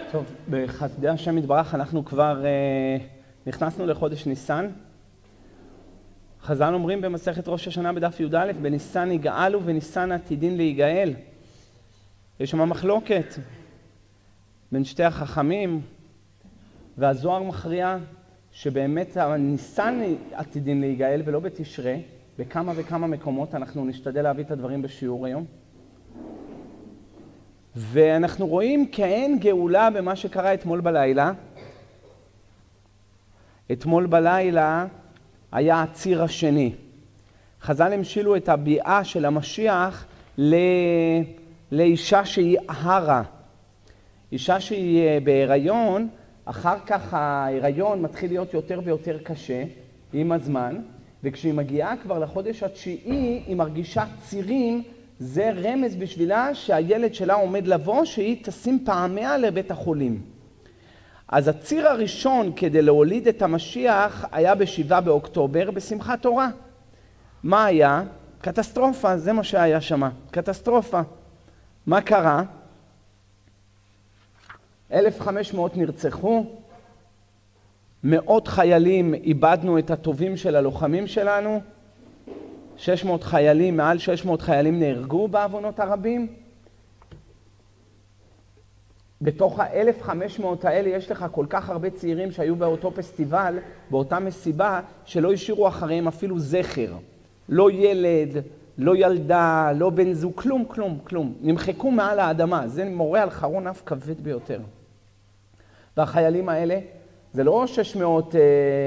טוב, בחסדי השם יתברך אנחנו כבר נכנסנו לחודש ניסן. חז"ל אומרים במסכת ראש השנה בדף י"א, בניסן יגאלו וניסן עתידין להיגאל. יש שם מחלוקת בין שתי החכמים, והזוהר מכריע שבאמת הניסן עתידין להיגאל ולא בתשרי. בכמה וכמה מקומות אנחנו נשתדל להביא את הדברים בשיעור היום. ואנחנו רואים כאין גאולה במה שקרה אתמול בלילה. אתמול בלילה היה הציר השני. חז"ל המשילו את הביאה של המשיח לאישה שהיא הרה. אישה שהיא בהיריון, אחר כך ההיריון מתחיל להיות יותר ויותר קשה עם הזמן, וכשהיא מגיעה כבר לחודש התשיעי, היא מרגישה צירים, זה רמז בשבילה שהילד שלה עומד לבוא, שהיא תשים פעמיה לבית החולים. אז הציר הראשון כדי להוליד את המשיח היה ב7 באוקטובר בשמחת תורה. מה היה? קטסטרופה, זה מה שהיה שם, קטסטרופה. מה קרה? 1,500 נרצחו, מאות חיילים איבדנו את הטובים של הלוחמים שלנו, 600 חיילים, מעל 600 חיילים נהרגו בעוונות הרבים. בתוך ה-1,500 האלה יש לך כל כך הרבה צעירים שהיו באותו פסטיבל, באותה מסיבה, שלא השאירו אחריהם אפילו זכר. לא ילד, לא ילדה, לא בן זוג, כלום, כלום, כלום. נמחקו מעל האדמה, זה מורה על חרון אף כבד ביותר. והחיילים האלה, זה לא 600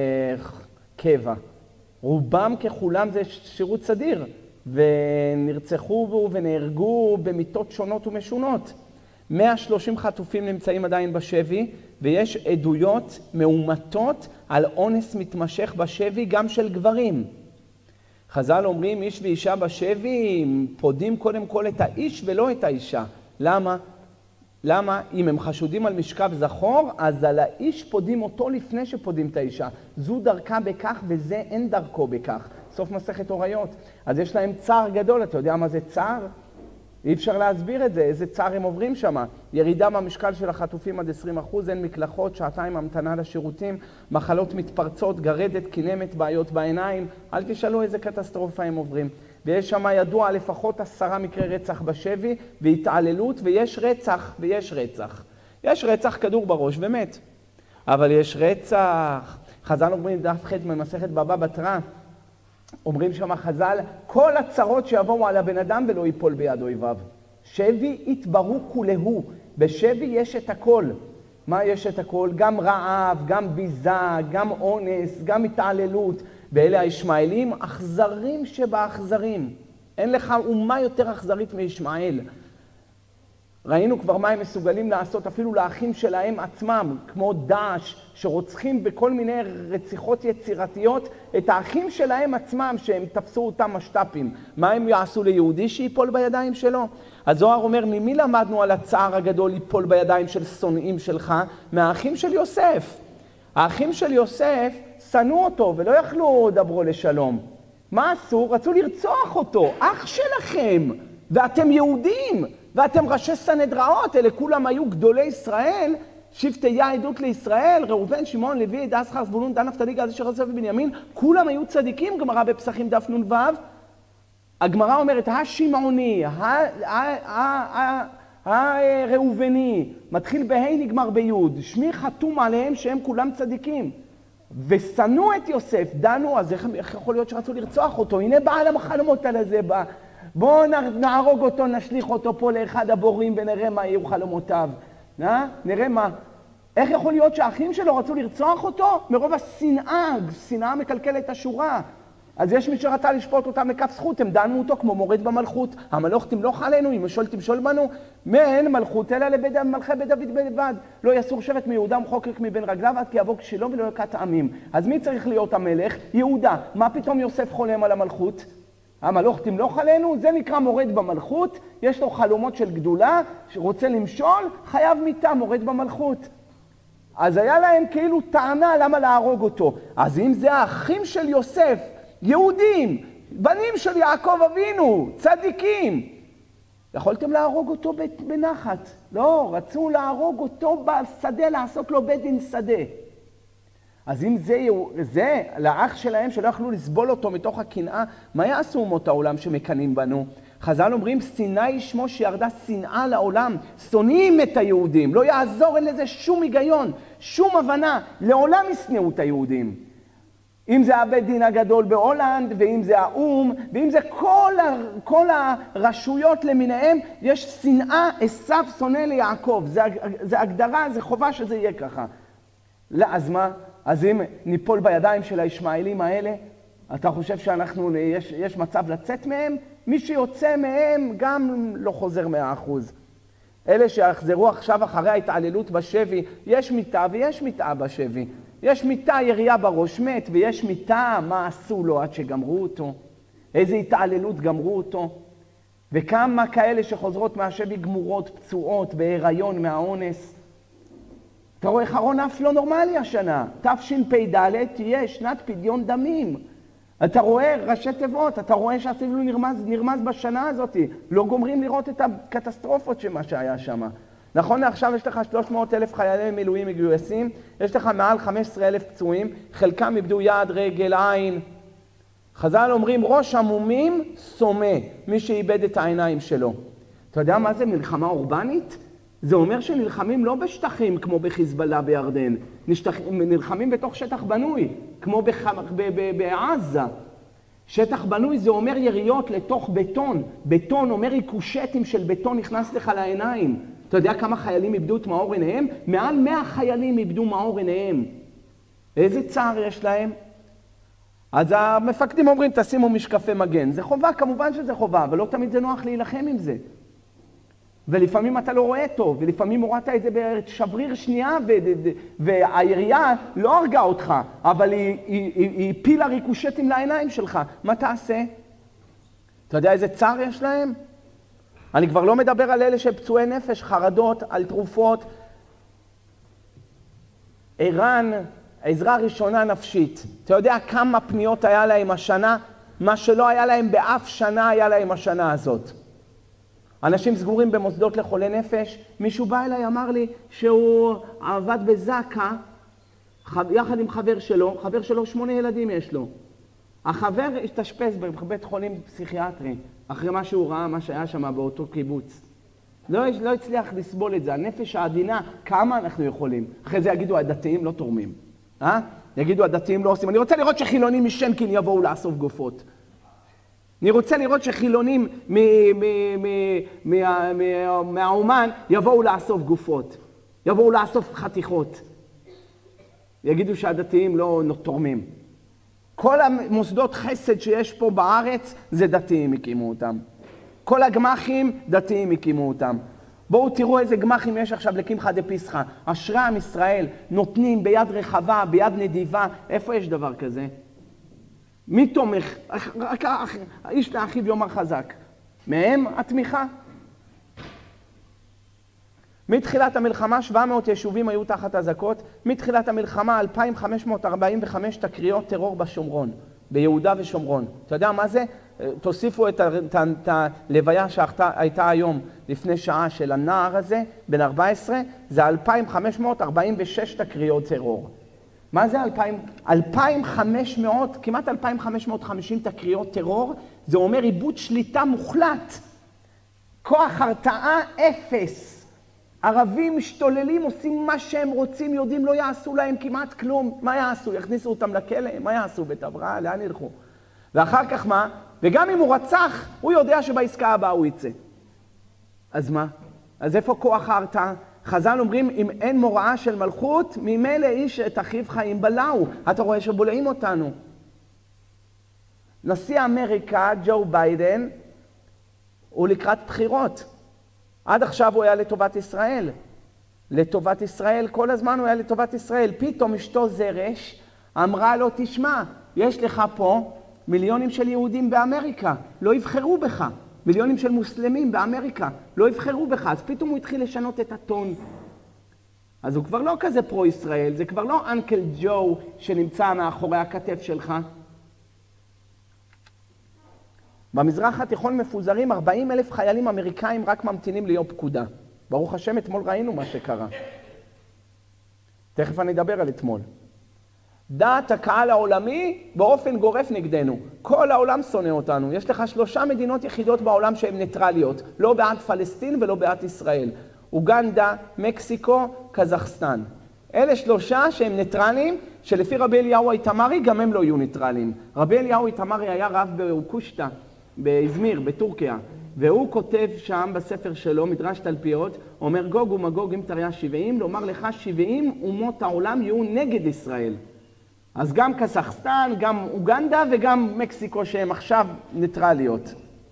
קבע. רובם ככולם זה שירות סדיר, ונרצחו בו ונהרגו במיתות שונות ומשונות. 130 חטופים נמצאים עדיין בשבי, ויש עדויות מאומתות על אונס מתמשך בשבי גם של גברים. חז"ל אומרים, איש ואישה בשבי פודים קודם כל את האיש ולא את האישה. למה? למה? אם הם חשודים על משכב זכור, אז על האיש פודים אותו לפני שפודים את האישה. זו דרכה בכך וזה אין דרכו בכך. סוף מסכת הוריות. אז יש להם צער גדול. אתה יודע מה זה צער? אי אפשר להסביר את זה. איזה צער הם עוברים שם. ירידה במשקל של החטופים עד 20%, אין מקלחות, שעתיים המתנה לשירותים, מחלות מתפרצות, גרדת, כינמת, בעיות בעיניים. אל תשאלו איזה קטסטרופה הם עוברים. ויש שם ידוע לפחות 10 מקרי רצח בשבי והתעללות, ויש רצח ויש רצח. יש רצח כדור בראש ומת. אבל יש רצח. חז"ל אומרים דף ח' ממסכת בבא בתרא, אומרים שם חז"ל, כל הצרות שיבואו על הבן אדם ולא ייפול ביד אויביו. שבי יתברו כולהו. בשבי יש את הכל. מה יש את הכל? גם רעב, גם ביזה, גם אונס, גם התעללות. ואלה הישמעאלים אכזרים שבאכזרים. אין לך אומה יותר אכזרית מישמעאל. ראינו כבר מה הם מסוגלים לעשות אפילו לאחים שלהם עצמם, כמו דאעש, שרוצחים בכל מיני רציחות יצירתיות, את האחים שלהם עצמם שהם תפסו אותם משת"פים. מה הם יעשו ליהודי שיפול בידיים שלו? הזוהר אומר, ממי למדנו על הצער הגדול ליפול בידיים של שונאים שלך? מהאחים של יוסף. האחים של יוסף שנאו אותו ולא יכלו דברו לשלום. מה עשו? רצו לרצוח אותו, אח שלכם, ואתם יהודים, ואתם ראשי סנהדראות, אלה כולם היו גדולי ישראל, שבטי עדות לישראל, ראובן, שמעון, לוי, יששכר, זבולון, דן, נפתלי, גד, אשר, יוסף ובנימין, כולם היו צדיקים. גמרא בפסחים דף נ"ו, הגמרא אומרת, השמעוני, הראובני, מתחיל בה' נגמר ביוד, שמי חתום עליהם שהם כולם צדיקים. ושנאו את יוסף, דנו, אז איך יכול להיות שרצו לרצוח אותו? הנה בעל החלומות על הזה בא. בואו נהרוג אותו, נשליך אותו פה לאחד הבורים ונראה מה יהיו חלומותיו. נראה מה. איך יכול להיות שהאחים שלו רצו לרצוח אותו? מרוב השנאה, שנאה מקלקלת את השורה. אז יש מי שרצה לשפוט אותם לכף זכות, הם דנו אותו כמו מורד במלכות. המלוך תמלוך עלינו, אם משול תמשול בנו, מאין מלכות אלא מלכי בית דוד בלבד. לא יסור שבט מיהודה מחוקק מבין רגליו עד כי יבוא כשילו ולא יקט עמים. אז מי צריך להיות המלך? יהודה. מה פתאום יוסף חולם על המלכות? המלוך תמלוך עלינו, זה נקרא מורד במלכות, יש לו חלומות של גדולה, שרוצה למשול, חייב מיתה, מורד במלכות. אז היה להם כאילו טענה למה להרוג אותו. אז אם זה האחים של יוסף, יהודים, בנים של יעקב אבינו, צדיקים, יכולתם להרוג אותו בנחת. לא, רצו להרוג אותו בשדה, לעשות לו בית דין שדה. אז אם זה לאח שלהם שלא יכלו לסבול אותו מתוך הקנאה, מה יעשו אומות העולם שמקנים בנו? חז"ל אומרים, שנאה ישמו שירדה שנאה לעולם, שונאים את היהודים, לא יעזור, אין לזה שום היגיון, שום הבנה, לעולם ישנאו את היהודים. אם זה הבית דין הגדול בהולנד, ואם זה האום, ואם זה כל הרשויות למיניהם, יש שנאה, עשיו שונא ליעקב, זה הגדרה, זה חובה שזה יהיה ככה. לא, אז מה? אז אם ניפול בידיים של הישמעאלים האלה, אתה חושב יש מצב לצאת מהם? מי שיוצא מהם גם לא חוזר 100%. אלה שיחזרו עכשיו אחרי ההתעללות בשבי, יש מיטה ויש מיטה בשבי. יש מיטה ירייה בראש מת, ויש מיטה מה עשו לו עד שגמרו אותו. איזה התעללות גמרו אותו. וכמה כאלה שחוזרות מהשבי גמורות, פצועות, בהיריון מהאונס. אתה רואה חרון אף לא נורמלי השנה. תשפ"ד תהיה שנת פדיון דמים. אתה רואה ראשי תיבות, אתה רואה שאפילו נרמז בשנה הזאת. לא גומרים לראות את הקטסטרופות שמה שהיה שם. נכון לעכשיו יש לך 300,000 חיילי מילואים מגויסים, יש לך מעל 15,000 פצועים, חלקם איבדו יד, רגל, עין. חז"ל אומרים, ראש המומים סומה, מי שאיבד את העיניים שלו. אתה יודע מה זה מלחמה אורבנית? זה אומר שנלחמים לא בשטחים כמו בחיזבאללה בירדן, נלחמים בתוך שטח בנוי, כמו בעזה. שטח בנוי זה אומר יריות לתוך בטון, בטון אומר ריקושטים של בטון נכנס לך לעיניים. אתה יודע כמה חיילים איבדו את מאור עיניהם? מעל 100 חיילים איבדו מאור עיניהם. איזה צער יש להם? אז המפקדים אומרים, תשימו משקפי מגן. זה חובה, כמובן שזה חובה, אבל לא תמיד זה נוח להילחם עם זה. ולפעמים אתה לא רואה טוב, ולפעמים הורדת את זה בשבריר שנייה, והירייה לא הרגה אותך, אבל היא פילה ריקושטים לעיניים שלך. מה תעשה? אתה יודע איזה צער יש להם? אני כבר לא מדבר על אלה שפצועי נפש, חרדות, על תרופות. ערן, עזרה ראשונה נפשית. אתה יודע כמה פניות היה להם השנה? מה שלא היה להם באף שנה היה להם השנה הזאת. אנשים סגורים במוסדות לחולי נפש. מישהו בא אליי, אמר לי שהוא עבד בזקה, יחד עם חבר שלו 8 ילדים יש לו. החבר השתשפז בבית חולים פסיכיאטרי, אחרי מה שהוא ראה, מה שהיה שם באותו קיבוץ. לא הצליח לסבול את זה. הנפש העדינה, כמה אנחנו יכולים? אחרי זה יגידו, הדתיים לא תורמים. יגידו, הדתיים לא עושים. אני רוצה לראות שחילונים משנקין יבואו לאסוף גופות. אני רוצה לראות שחילונים מהאומן יבואו לאסוף גופות. יבואו לאסוף חתיכות. יגידו שהדתיים לא תורמים. כל המוסדות חסד שיש פה בארץ, זה דתיים הקימו אותם. כל הגמחים, דתיים הקימו אותם. בואו תראו איזה גמחים יש עכשיו לקמחא דפסחא. אשרי עם ישראל, נותנים ביד רחבה, ביד נדיבה. איפה יש דבר כזה? מי תומך? רק האיש לאחיו יאמר חזק. מהם התמיכה. מתחילת המלחמה 700 יישובים היו תחת אזעקות, מתחילת המלחמה 2,545 תקריות טרור בשומרון, ביהודה ושומרון. אתה יודע מה זה? תוסיפו את הלוויה שהייתה היום לפני שעה של הנער הזה, בן 14, זה 2,546 תקריות טרור. מה זה 2,500, כמעט 2,550 תקריות טרור? זה אומר איבוד שליטה מוחלט. כוח הרתעה אפס. ערבים משתוללים, עושים מה שהם רוצים, יודעים, לא יעשו להם כמעט כלום. מה יעשו? יכניסו אותם לכלא? מה יעשו? בתבראה? לאן ילכו? ואחר כך מה? וגם אם הוא רצח, הוא יודע שבעסקה הבאה הוא יצא. אז מה? אז איפה כוח ההרתעה? חז"ל אומרים, אם אין מוראה של מלכות, ממילא איש את אחיו חיים בלעו. אתה רואה שבולעים אותנו. נשיא אמריקה, ג'ו ביידן, הוא לקראת בחירות. עד עכשיו הוא היה לטובת ישראל. לטובת ישראל, כל הזמן הוא היה לטובת ישראל. פתאום אשתו זרש אמרה לו, תשמע, יש לך פה מיליונים של יהודים באמריקה, לא יבחרו בך. מיליונים של מוסלמים באמריקה, לא יבחרו בך. אז פתאום הוא התחיל לשנות את הטון. אז הוא כבר לא כזה פרו-ישראל, זה כבר לא אנקל ג'ו שנמצא מאחורי הכתף שלך. במזרח התיכון מפוזרים 40,000 חיילים אמריקאים רק ממתינים ליום פקודה. ברוך השם, אתמול ראינו מה שקרה. תכף אני אדבר על אתמול. דעת הקהל העולמי באופן גורף נגדנו. כל העולם שונא אותנו. יש לך 3 מדינות יחידות בעולם שהן ניטרליות. לא בעד פלסטין ולא בעד ישראל. אוגנדה, מקסיקו, קזחסטן. אלה 3 שהם ניטרליים, שלפי רבי אליהו איתמרי גם הם לא יהיו ניטרליים. רבי אליהו איתמרי היה רב באוקושטה, באזמיר, בטורקיה. והוא כותב שם בספר שלו, מדרש תלפיות, אומר גוג ומגוג אם תריה 70, לומר לך 70 אומות העולם יהיו נגד ישראל. אז גם קזחסטן, גם אוגנדה וגם מקסיקו שהם עכשיו ניטרליות.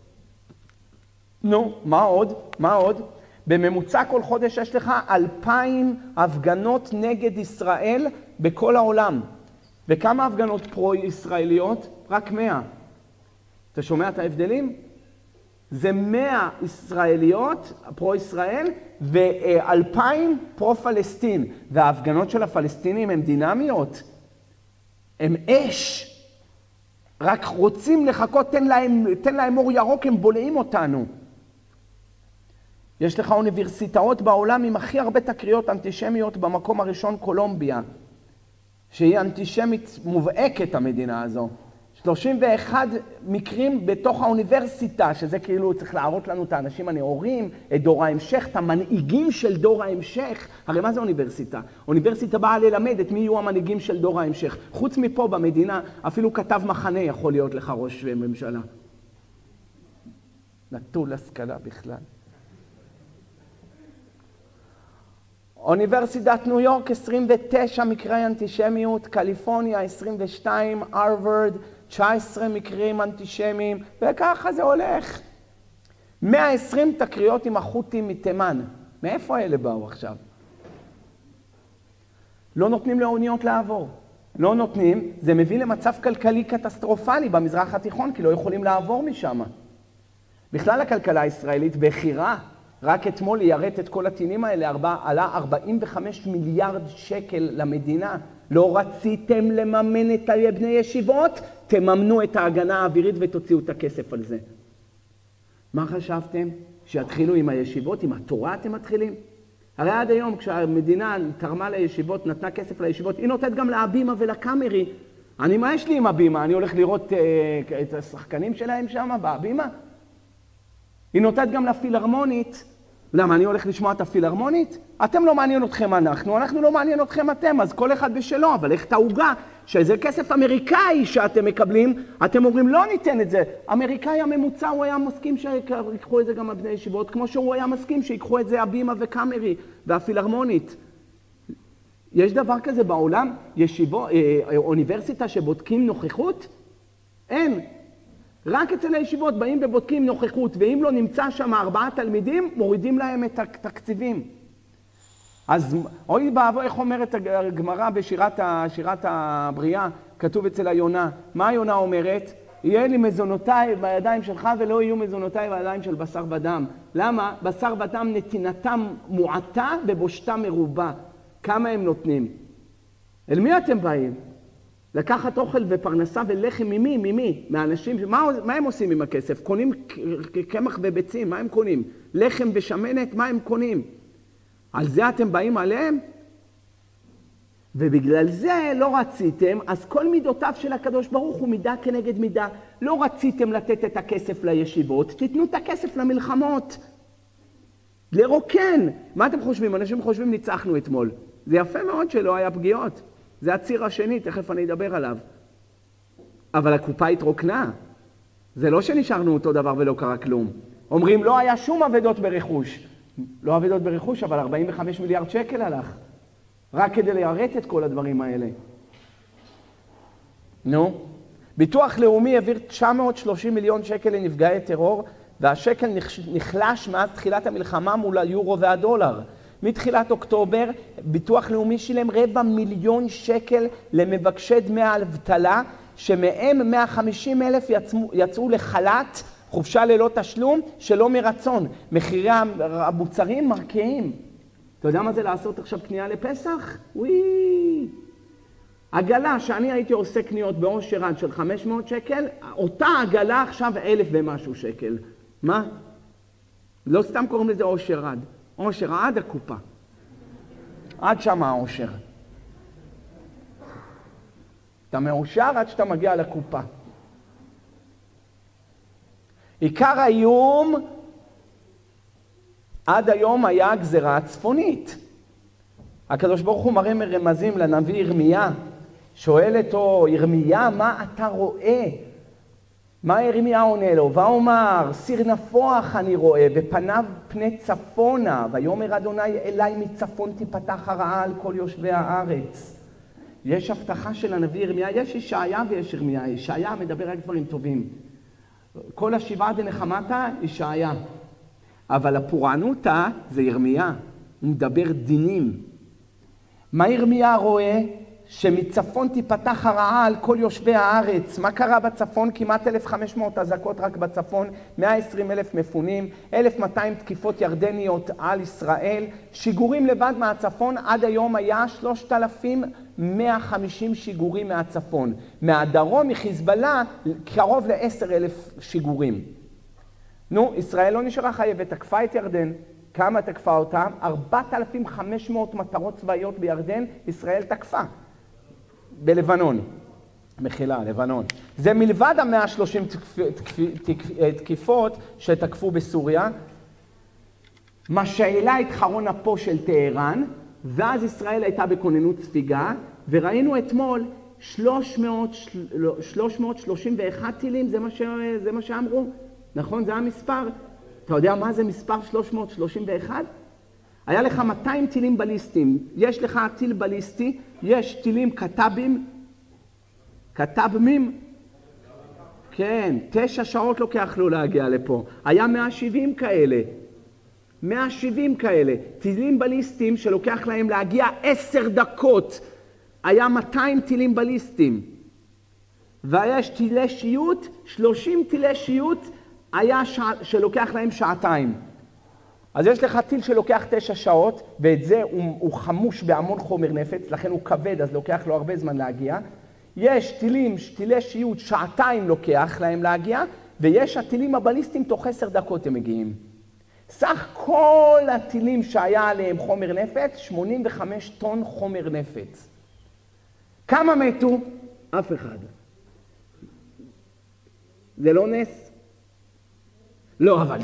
נו, מה עוד? מה עוד? בממוצע כל חודש יש לך 2,000 הפגנות נגד ישראל בכל העולם. וכמה הפגנות פרו-ישראליות? רק 100. אתה שומע את ההבדלים? זה 100 ישראליות, פרו-ישראל, ו2,000 פרו-פלסטין. וההפגנות של הפלסטינים הן דינמיות. הם אש. רק רוצים לחכות, תן להם אור ירוק, הם בולעים אותנו. יש לך אוניברסיטאות בעולם עם הכי הרבה תקריות אנטישמיות, במקום הראשון קולומביה, שהיא אנטישמית מובהקת המדינה הזו. 31 מקרים בתוך האוניברסיטה, שזה כאילו צריך להראות לנו את האנשים הנאורים, את דור ההמשך, את המנהיגים של דור ההמשך. הרי מה זה אוניברסיטה? אוניברסיטה באה ללמד את מי יהיו המנהיגים של דור ההמשך. חוץ מפה במדינה, אפילו כתב מחנה יכול להיות לך ראש ממשלה. נטול השכלה בכלל. אוניברסיטת ניו יורק 29 מקרי אנטישמיות, קליפורניה 22, הרווארד 19 מקרים אנטישמיים, וככה זה הולך. 120 תקריות עם החות'ים מתימן. מאיפה אלה באו עכשיו? לא נותנים לאוניות לעבור. לא נותנים, זה מביא למצב כלכלי קטסטרופלי במזרח התיכון, כי לא יכולים לעבור משם. בכלל הכלכלה הישראלית בחירה, רק אתמול ירט את כל הטינים האלה, עלה 45 מיליארד שקל למדינה. לא רציתם לממן את בני ישיבות, תממנו את ההגנה האווירית ותוציאו את הכסף על זה. מה חשבתם? שיתחילו עם הישיבות, עם התורה אתם מתחילים? הרי עד היום כשהמדינה תרמה לישיבות, נתנה כסף לישיבות, היא נותנת גם להבימה ולקאמרי. מה יש לי עם הבימה? אני הולך לראות את השחקנים שלהם שם בהבימה? היא נותנת גם לפילהרמונית. למה? אני הולך לשמוע את הפילהרמונית? אתם לא מעניין אתכם אנחנו לא מעניין אתכם אתם, אז כל אחד בשלו, אבל איך תעוגה שזה כסף אמריקאי שאתם מקבלים, אתם אומרים לא ניתן את זה. אמריקאי הממוצע הוא היה מסכים שיקחו את זה גם הבני ישיבות, כמו שהוא היה מסכים שיקחו את זה הבימה וקאמרי והפילהרמונית. יש דבר כזה בעולם, אוניברסיטה שבודקים נוכחות? אין. רק אצל הישיבות באים ובודקים נוכחות, ואם לא נמצא שם 4 תלמידים, מורידים להם את התקציבים. אז אוי באבו, איך אומרת הגמרא בשירת הבריאה, כתוב אצל היונה. מה היונה אומרת? יהיה לי מזונותיי בידיים שלך ולא יהיו מזונותיי בידיים של בשר ודם. למה? בשר ודם נתינתם מועטה ובושתה מרובה. כמה הם נותנים? אל מי אתם באים? לקחת אוכל ופרנסה ולחם ממי? מהאנשים, מה הם עושים עם הכסף? קונים קמח וביצים, מה הם קונים? לחם ושמנת, מה הם קונים? על זה אתם באים עליהם? ובגלל זה לא רציתם, אז כל מידותיו של הקדוש ברוך הוא מידה כנגד מידה. לא רציתם לתת את הכסף לישיבות, תיתנו את הכסף למלחמות. לרוקן. מה אתם חושבים? אנשים חושבים ניצחנו אתמול. זה יפה מאוד שלא היה פגיעות. זה הציר השני, תכף אני אדבר עליו. אבל הקופה התרוקנה. זה לא שנשארנו אותו דבר ולא קרה כלום. אומרים, לא היה שום עבדות ברכוש. לא עבדות ברכוש, אבל 45 מיליארד שקל הלך. רק כדי ליירט את כל הדברים האלה. נו, ביטוח לאומי העביר 930 מיליון שקל לנפגעי טרור, והשקל נחלש מאז תחילת המלחמה מול היורו והדולר. מתחילת אוקטובר, ביטוח לאומי שילם 250,000 שקל למבקשי דמי האבטלה, שמהם 150,000 יצאו לחל"ת, חופשה ללא תשלום, שלא מרצון. מחירי המוצרים מרקיעים. אתה יודע מה זה לעשות עכשיו קנייה לפסח? וואי! עגלה שאני הייתי עושה קניות באושר עד של 500 שקל, אותה עגלה עכשיו 1,000 ומשהו שקל. מה? לא סתם קוראים לזה אושר עד. עושר עד הקופה. עד שם העושר. אתה מאושר עד שאתה מגיע לקופה. עיקר האיום עד היום היה הגזרה הצפונית. הקדוש ברוך הוא מראה מרמזים לנביא ירמיה, שואל אותו, ירמיה, מה אתה רואה? מה ירמיה עונה לו? ואומר, סיר נפוח אני רואה, ופניו פני צפונה, ויאמר אדוני אליי מצפון תיפתח הרעה על כל יושבי הארץ. יש הבטחה של הנביא ירמיה, יש ישעיה ויש ירמיה. ישעיה מדבר רק דברים טובים. כל השבעה דנחמתה, ישעיה. אבל הפורענותה זה ירמיה, הוא מדבר דינים. מה ירמיה רואה? שמצפון תיפתח הרעה על כל יושבי הארץ. מה קרה בצפון? כמעט 1,500 אזעקות רק בצפון, 120,000 מפונים, 1,200 תקיפות ירדניות על ישראל. שיגורים לבד מהצפון עד היום היה 3,150 שיגורים מהצפון. מהדרום מחיזבאללה קרוב ל10,000 שיגורים. נו, ישראל לא נשארה חייבת, תקפה את ירדן. כמה תקפה אותם? 4,500 מטרות צבאיות בירדן, ישראל תקפה. בלבנון. מחילה, לבנון. זה מלבד ה-130 תקיפות שתקפו בסוריה, מה שהעלה את חרון אפו של טהרן, ואז ישראל הייתה בכוננות ספיגה, וראינו אתמול 331 טילים, זה מה שאמרו. נכון? זה המספר. אתה יודע מה זה מספר 331? היה לך 200 טילים בליסטיים. יש לך טיל בליסטי, יש טילים כתבמים. כן, 9 שעות לוקח לו להגיע לפה. היה 170 כאלה. 170 כאלה. טילים בליסטיים שלוקח להם להגיע 10 דקות. היה 200 טילים בליסטיים. ויש טילי שיוט, 30 טילי שיוט, היה שלוקח להם שעתיים. אז יש לך טיל שלוקח 9 שעות, ואת זה הוא חמוש בהמון חומר נפץ, לכן הוא כבד, אז לוקח לו הרבה זמן להגיע. יש טילי שיוט, שעתיים לוקח להם להגיע, ויש הטילים הבליסטיים תוך 10 דקות הם מגיעים. סך כל הטילים שהיה עליהם חומר נפץ, 85 טון חומר נפץ. כמה מתו? אף אחד. זה לא נס? לא, אבל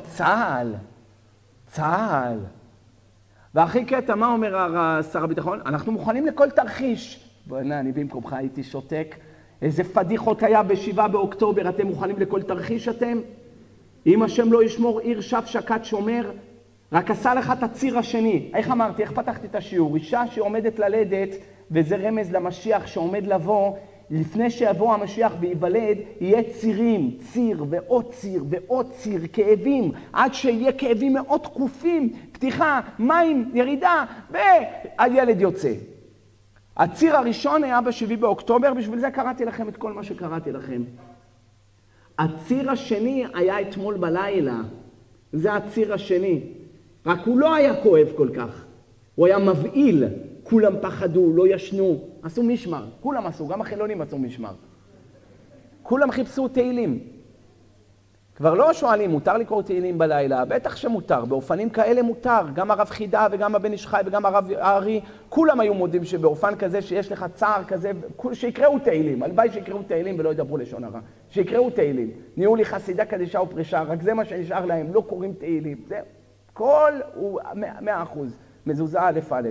צה"ל. והכי קטע, מה אומר שר הביטחון? אנחנו מוכנים לכל תרחיש. בוא'נה, אני במקומך הייתי שותק. איזה פדיחות היה ב7 באוקטובר, אתם מוכנים לכל תרחיש אתם? אם השם לא ישמור עיר שף שקד שומר, רק עשה לך את הציר השני. איך אמרתי, איך פתחתי את השיעור? אישה שעומדת ללדת, וזה רמז למשיח שעומד לבוא, לפני שיבוא המשיח ויוולד, יהיה צירים, ציר ועוד ציר ועוד ציר, כאבים, עד שיהיה כאבים מאוד תקופים, פתיחה, מים, ירידה, והילד יוצא. הציר הראשון היה ב7 באוקטובר, בשביל זה קראתי לכם את כל מה שקראתי לכם. הציר השני היה אתמול בלילה, זה הציר השני. רק הוא לא היה כואב כל כך, הוא היה מבעיל. כולם פחדו, לא ישנו, עשו משמר, כולם עשו, גם החילונים עשו משמר. כולם חיפשו תהילים. כבר לא שואלים, מותר לקרוא תהילים בלילה? בטח שמותר, באופנים כאלה מותר. גם הרב חידה וגם הבן איש חי וגם הרב הארי, כולם היו מודים שבאופן כזה שיש לך צער כזה, שיקראו תהילים. הלוואי שיקראו תהילים ולא ידברו לשון הרע. שיקראו תהילים. נהיו לי חסידה קדישה ופרישה, רק זה מה שנשאר להם, לא קוראים תהילים. זה כל הוא 100%, מזוזה א' א'.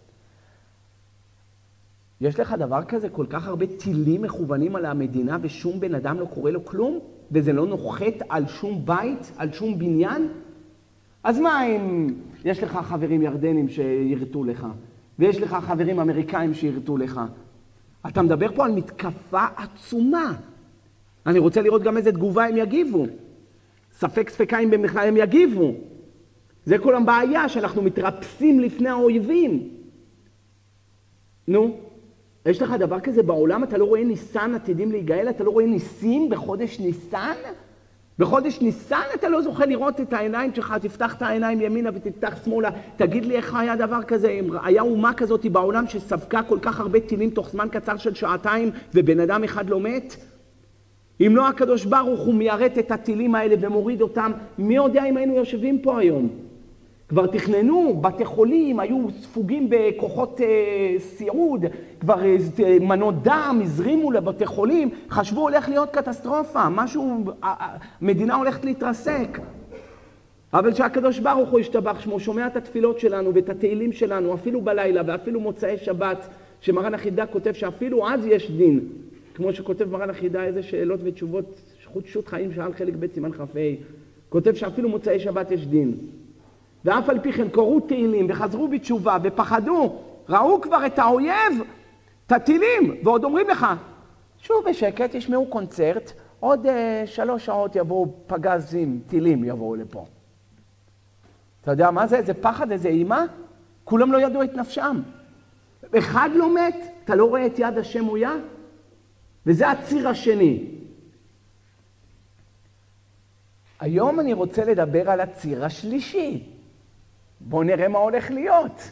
יש לך דבר כזה, כל כך הרבה טילים מכוונים על המדינה ושום בן אדם לא קורא לו כלום? וזה לא נוחת על שום בית, על שום בניין? אז מה אם יש לך חברים ירדנים שירתו לך, ויש לך חברים אמריקאים שירתו לך? אתה מדבר פה על מתקפה עצומה. אני רוצה לראות גם איזה תגובה הם יגיבו. ספק ספקיים במכלל הם יגיבו. זה כל הבעיה שאנחנו מתרפסים לפני האויבים. נו, יש לך דבר כזה בעולם? אתה לא רואה ניסן עתידים להיגאל? אתה לא רואה ניסים בחודש ניסן? בחודש ניסן אתה לא זוכה לראות את העיניים שלך, תפתח את העיניים ימינה ותפתח שמאלה. תגיד לי איך היה דבר כזה, אם היה אומה כזאת בעולם שספקה כל כך הרבה טילים תוך זמן קצר של שעתיים ובן אדם אחד לא מת? אם לא הקדוש ברוך הוא מיירט את הטילים האלה ומוריד אותם, מי יודע אם היינו יושבים פה היום? כבר תכננו, בתי חולים, היו ספוגים בכוחות סיעוד, כבר מנות דם, הזרימו לבתי חולים, חשבו הולך להיות קטסטרופה, משהו, המדינה הולכת להתרסק. אבל שהקדוש ברוך הוא ישתבח שמו, שומע את התפילות שלנו ואת התהילים שלנו, אפילו בלילה ואפילו מוצאי שבת, שמרן החידה כותב שאפילו אז יש דין. כמו שכותב מרן החידה, איזה שאלות ותשובות, חודשות חיים שאל חלק ב' סימן כ"ה, כותב שאפילו מוצאי שבת יש דין. ואף על פי כן קוראו תהילים וחזרו בתשובה ופחדו, ראו כבר את האויב, את הטילים, ועוד אומרים לך, שוב בשקט, ישמעו קונצרט, עוד 3 שעות יבואו פגזים, טילים יבואו לפה. אתה יודע מה זה? איזה פחד, איזה אימה? כולם לא ידעו את נפשם. אחד לא מת, אתה לא רואה את יד השם הויה? וזה הציר השני. היום אני רוצה לדבר על הציר השלישי. בואו נראה מה הולך להיות.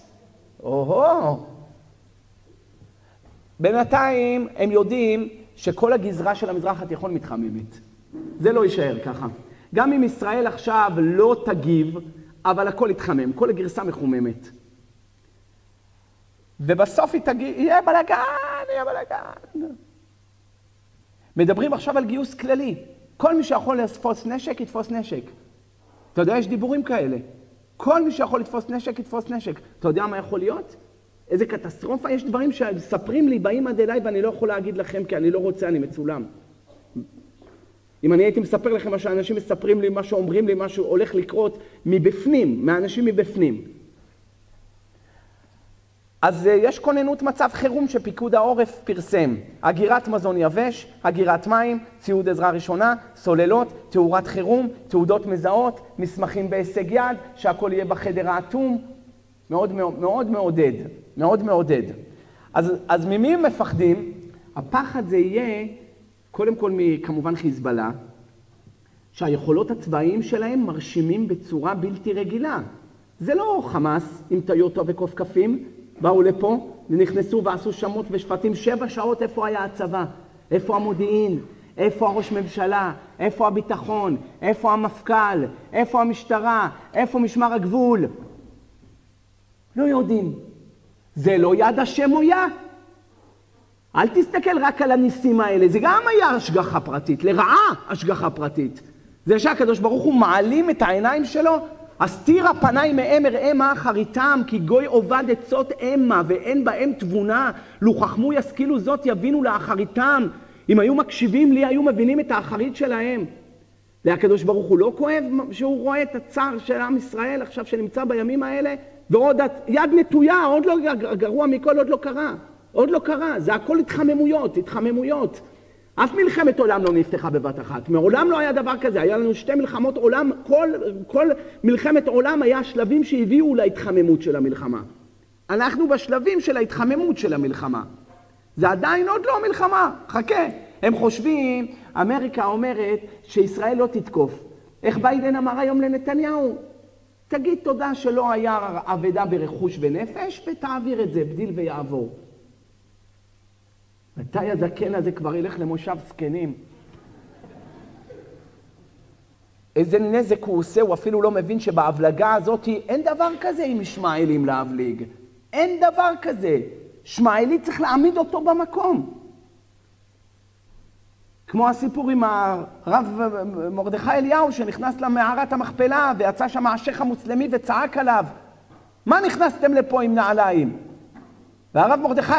בינתיים הם יודעים שכל הגזרה של המזרח התיכון מתחממת. זה לא יישאר ככה. גם אם ישראל עכשיו לא תגיב, אבל הכל יתחמם, כל הגרסה מחוממת. ובסוף יהיה בלגן. מדברים עכשיו על גיוס כללי. כל מי שיכול לתפוס נשק, יתפוס נשק. אתה יודע, יש דיבורים כאלה. כל מי שיכול לתפוס נשק, יתפוס נשק. אתה יודע מה יכול להיות? איזה קטסטרופה. יש דברים שמספרים לי, באים עד אליי, ואני לא יכול להגיד לכם, כי אני לא רוצה, אני מצולם. אם אני הייתי מספר לכם מה שאנשים מספרים לי, מה שאומרים לי, מה שהולך לקרות מבפנים, מהאנשים מבפנים. אז יש כוננות מצב חירום שפיקוד העורף פרסם. הגירת מזון יבש, הגירת מים, ציוד עזרה ראשונה, סוללות, תאורת חירום, תעודות מזהות, מסמכים בהישג יד, שהכל יהיה בחדר האטום. מאוד מאוד מעודד, מאוד מעודד. אז ממי הם מפחדים? הפחד זה יהיה, קודם כל כמובן חיזבאללה, שהיכולות הצבאיים שלהם מרשימים בצורה בלתי רגילה. זה לא חמאס עם טיוטה וקוף קפים, באו לפה ונכנסו ועשו שמות ושפטים 7 שעות. איפה היה הצבא? איפה המודיעין? איפה הראש ממשלה? איפה הביטחון? איפה המפכ"ל? איפה המשטרה? איפה משמר הגבול? לא יודעים. זה לא יד השם הויה. אל תסתכל רק על הניסים האלה, זה גם היה השגחה פרטית, לרעה השגחה פרטית. זה שהקדוש ברוך הוא מעלים את העיניים שלו, הסתיר הפניי מהם אראה מה אחריתם, כי גוי עובד עצות המה ואין בהם תבונה, לו חכמו ישכילו זאת יבינו לאחריתם. אם היו מקשיבים לי, היו מבינים את האחרית שלהם. והקדוש ברוך הוא לא כואב שהוא רואה את הצער של עם ישראל עכשיו שנמצא בימים האלה, ועוד יד נטויה, עוד לא גרוע מכל, עוד לא קרה. עוד לא קרה, זה הכל התחממויות. אף מלחמת עולם לא נפתחה בבת אחת. מעולם לא היה דבר כזה, היה לנו 2 מלחמות עולם, כל מלחמת עולם היה שלבים שהביאו להתחממות של המלחמה. אנחנו בשלבים של ההתחממות של המלחמה. זה עדיין עוד לא מלחמה, חכה. הם חושבים, אמריקה אומרת שישראל לא תתקוף. איך ביידן אמר היום לנתניהו? תגיד תודה שלא היה עבדה ברכוש ונפש, ותעביר את זה, בדיל ויעבור. מתי הזקן הזה כבר ילך למושב זקנים? איזה נזק הוא עושה, הוא אפילו לא מבין שבהבלגה הזאת אין דבר כזה עם ישמעאלים להבליג. אין דבר כזה. ישמעאלי צריך להעמיד אותו במקום. כמו הסיפור עם הרב מרדכי אליהו שנכנס למערת המכפלה ויצא שם השייך המוסלמי וצעק עליו. מה נכנסתם לפה עם נעליים? והרב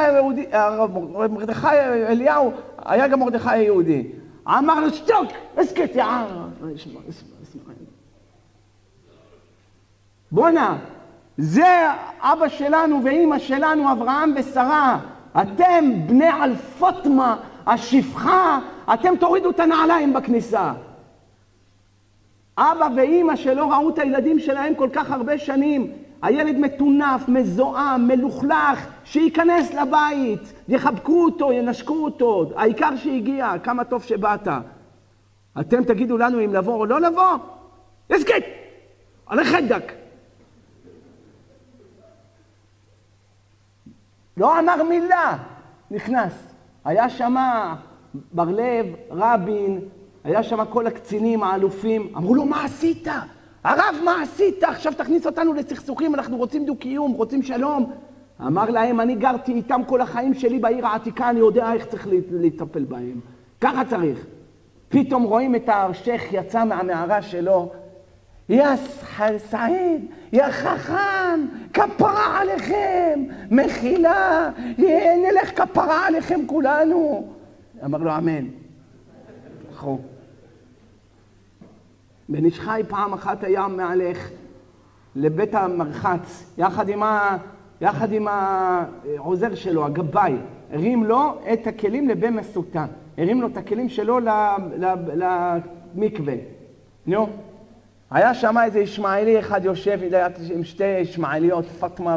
מרדכי אליהו, היה גם מרדכי היהודי, אמר לו שתוק, הסכת יער. בוא'נה, זה אבא שלנו ואמא שלנו, אברהם ושרה. אתם בני על פוטמה, השפחה, אתם תורידו את הנעליים בכניסה. אבא ואמא שלא ראו את הילדים שלהם כל כך הרבה שנים, הילד מטונף, מזוהם, מלוכלך, שייכנס לבית, יחבקו אותו, ינשקו אותו, העיקר שהגיע, כמה טוב שבאת. אתם תגידו לנו אם לבוא או לא לבוא? הסכת, על חדק. לא אמר מילה, נכנס. היה שם בר לב, רבין, היה שם כל הקצינים, האלופים, אמרו לו, מה עשית? הרב, מה עשית? עכשיו תכניס אותנו לסכסוכים, אנחנו רוצים דו-קיום, רוצים שלום. אמר להם, אני גרתי איתם כל החיים שלי בעיר העתיקה, אני יודע איך צריך לטפל בהם. ככה צריך. פתאום רואים את השייך יצא מהמערה שלו, יא סעיד, יא חכם, כפרה עליכם, מחילה, נלך כפרה עליכם כולנו. אמר לו, אמן. אחו. בן איש חי פעם אחת היה מהלך לבית המרחץ, יחד עם העוזר שלו, הגבאי, הרים לו את הכלים לבן מסוטה, הרים לו את הכלים שלו למקווה. נו, היה שם איזה ישמעאלי אחד יושב עם שתי ישמעאליות, פטמה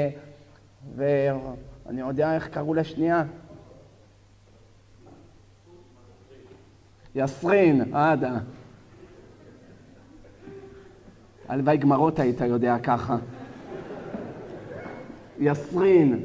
ואני יודע איך קראו לשנייה. יסרין, עדה. הלוואי גמרות היית יודע ככה. יסרין.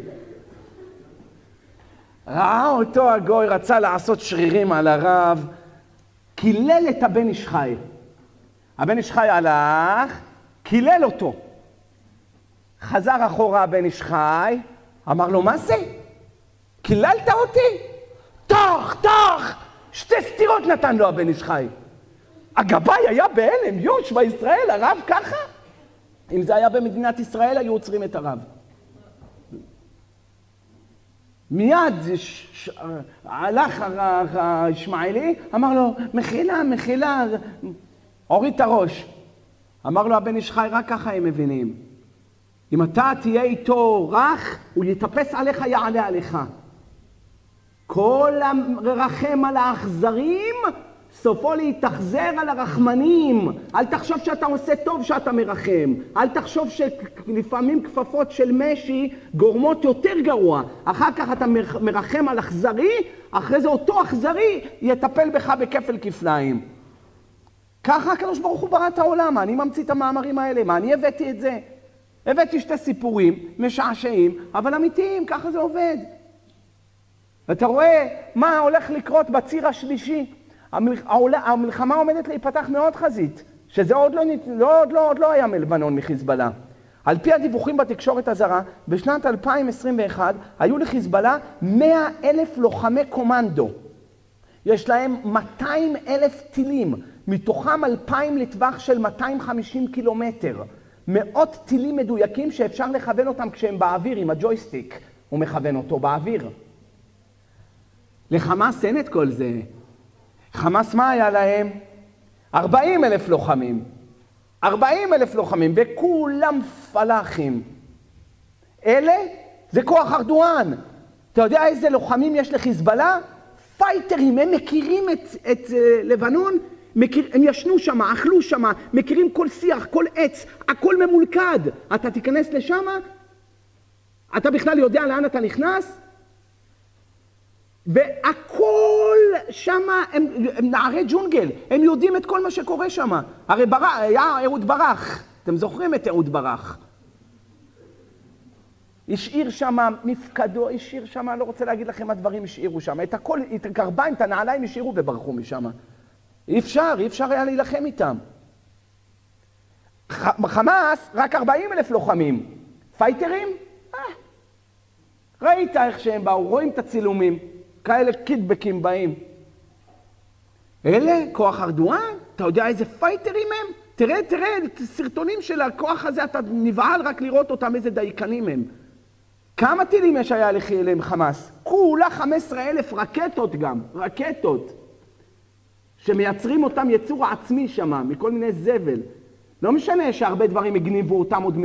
ראה אותו הגוי, רצה לעשות שרירים על הרב, קילל את הבן איש חי. הבן איש חי הלך, קילל אותו. חזר אחורה הבן איש חי, אמר לו, מה זה? קיללת אותי? תוך! שתי סתירות נתן לו הבן איש חי. הגבאי היה בהלם, יוש בישראל, הרב ככה? אם זה היה במדינת ישראל, היו עוצרים את הרב. מיד הלך הישמעאלי, אמר לו, מחילה, הוריד את הראש. אמר לו הבן איש חי, רק ככה הם מבינים. אם אתה תהיה איתו רך, הוא יתאפס עליך, יעלה עליך. כל הרחם על האכזרים, סופו להתאכזר על הרחמנים. אל תחשוב שאתה עושה טוב שאתה מרחם. אל תחשוב שלפעמים כפפות של משי גורמות יותר גרוע. אחר כך אתה מרחם על אכזרי, אחרי זה אותו אכזרי יטפל בך בכפל כפליים. ככה הקדוש ברוך הוא ברא את העולם. אני ממציא את המאמרים האלה. מה, אני הבאתי את זה? הבאתי שתי סיפורים משעשעים, אבל אמיתיים, ככה זה עובד. אתה רואה מה הולך לקרות בציר השלישי. המלחמה עומדת להיפתח מאוד חזית, שזה עוד לא היה מלבנון מחיזבאללה. על פי הדיווחים בתקשורת הזרה, בשנת 2021 היו לחיזבאללה 100,000 לוחמי קומנדו. יש להם 200,000 טילים, מתוכם 2,000 לטווח של 250 קילומטר. מאות טילים מדויקים שאפשר לכוון אותם כשהם באוויר, עם הג'ויסטיק. הוא מכוון אותו באוויר. לחמאס אין את כל זה. חמאס מה היה להם? 40,000 לוחמים. 40,000 לוחמים, וכולם פלאחים. אלה זה כוח ארדואן. אתה יודע איזה לוחמים יש לחיזבאללה? פייטרים, הם מכירים את לבנון, הם ישנו שם, אכלו שם, מכירים כל שיח, כל עץ, הכל ממולכד. אתה תיכנס לשם, אתה בכלל יודע לאן אתה נכנס, והכל שם הם נערי ג'ונגל, הם יודעים את כל מה שקורה שם. הרי היה אהוד ברח, אתם זוכרים את אהוד ברח? השאיר שם מפקדו, השאיר שם, לא רוצה להגיד לכם מה דברים השאירו שם, את הכל, את הקרביים, את הנעליים השאירו וברחו משם. אי אפשר היה להילחם איתם. חמאס, רק 40,000 לוחמים. פייטרים? ראית איך שהם באו, רואים את הצילומים. כאלה קידבקים באים. אלה, כוח ארדואן? אתה יודע איזה פייטרים הם? תראה, את הסרטונים של הכוח הזה, אתה נבעל רק לראות אותם איזה דייקנים הם. כמה טילים יש היה להם חמאס? כולה 15,000 רקטות גם, רקטות. שמייצרים אותם יצור עצמי שם, מכל מיני זבל. לא משנה שהרבה דברים הגניבו אותם עוד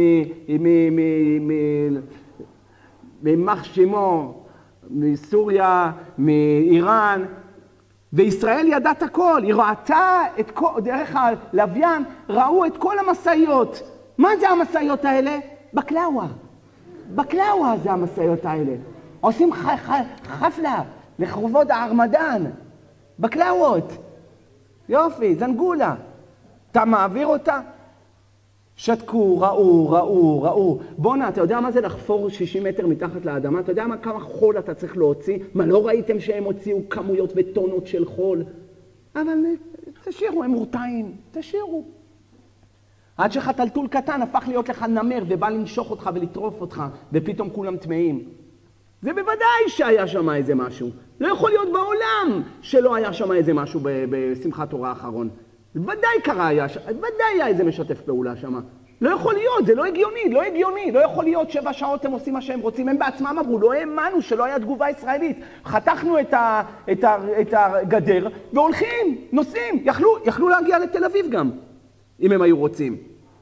ממח שימו, מסוריה, מאיראן, וישראל ידעת הכל, היא ראתה את כל, דרך הלוויין, ראו את כל המסעיות. מה זה המסעיות האלה? בקלאווה זה המסעיות האלה. עושים חפלה לכבוד הרמדאן, בקלאוות. יופי, זנגולה. אתה מעביר אותה? שתקו, ראו. בונה, אתה יודע מה זה לחפור 60 מטר מתחת לאדמה? אתה יודע כמה חול אתה צריך להוציא? מה, לא ראיתם שהם הוציאו כמויות וטונות של חול? אבל תשאירו, הם מורתעים, תשאירו. עד שחתלתול קטן הפך להיות לך נמר ובא לנשוך אותך ולטרוף אותך, ופתאום כולם טמאים. זה בוודאי שהיה שם איזה משהו. לא יכול להיות בעולם שלא היה שם איזה משהו בשמחת תורה האחרון. ודאי קרה, ודאי היה איזה משתף פעולה שם. לא יכול להיות, זה לא הגיוני, לא הגיוני. לא יכול להיות 7 שעות הם עושים מה שהם רוצים. הם בעצמם אמרו, לא האמנו שלא היה תגובה ישראלית. חתכנו את הגדר והולכים, נוסעים. יכלו להגיע לתל אביב גם, אם הם היו רוצים.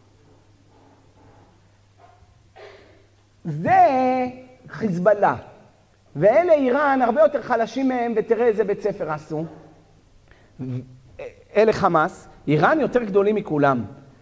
זה חיזבאללה. ואלה איראן הרבה יותר חלשים מהם, ותראה איזה בית ספר עשו. אלה חמאס, איראן יותר גדולים מכולם.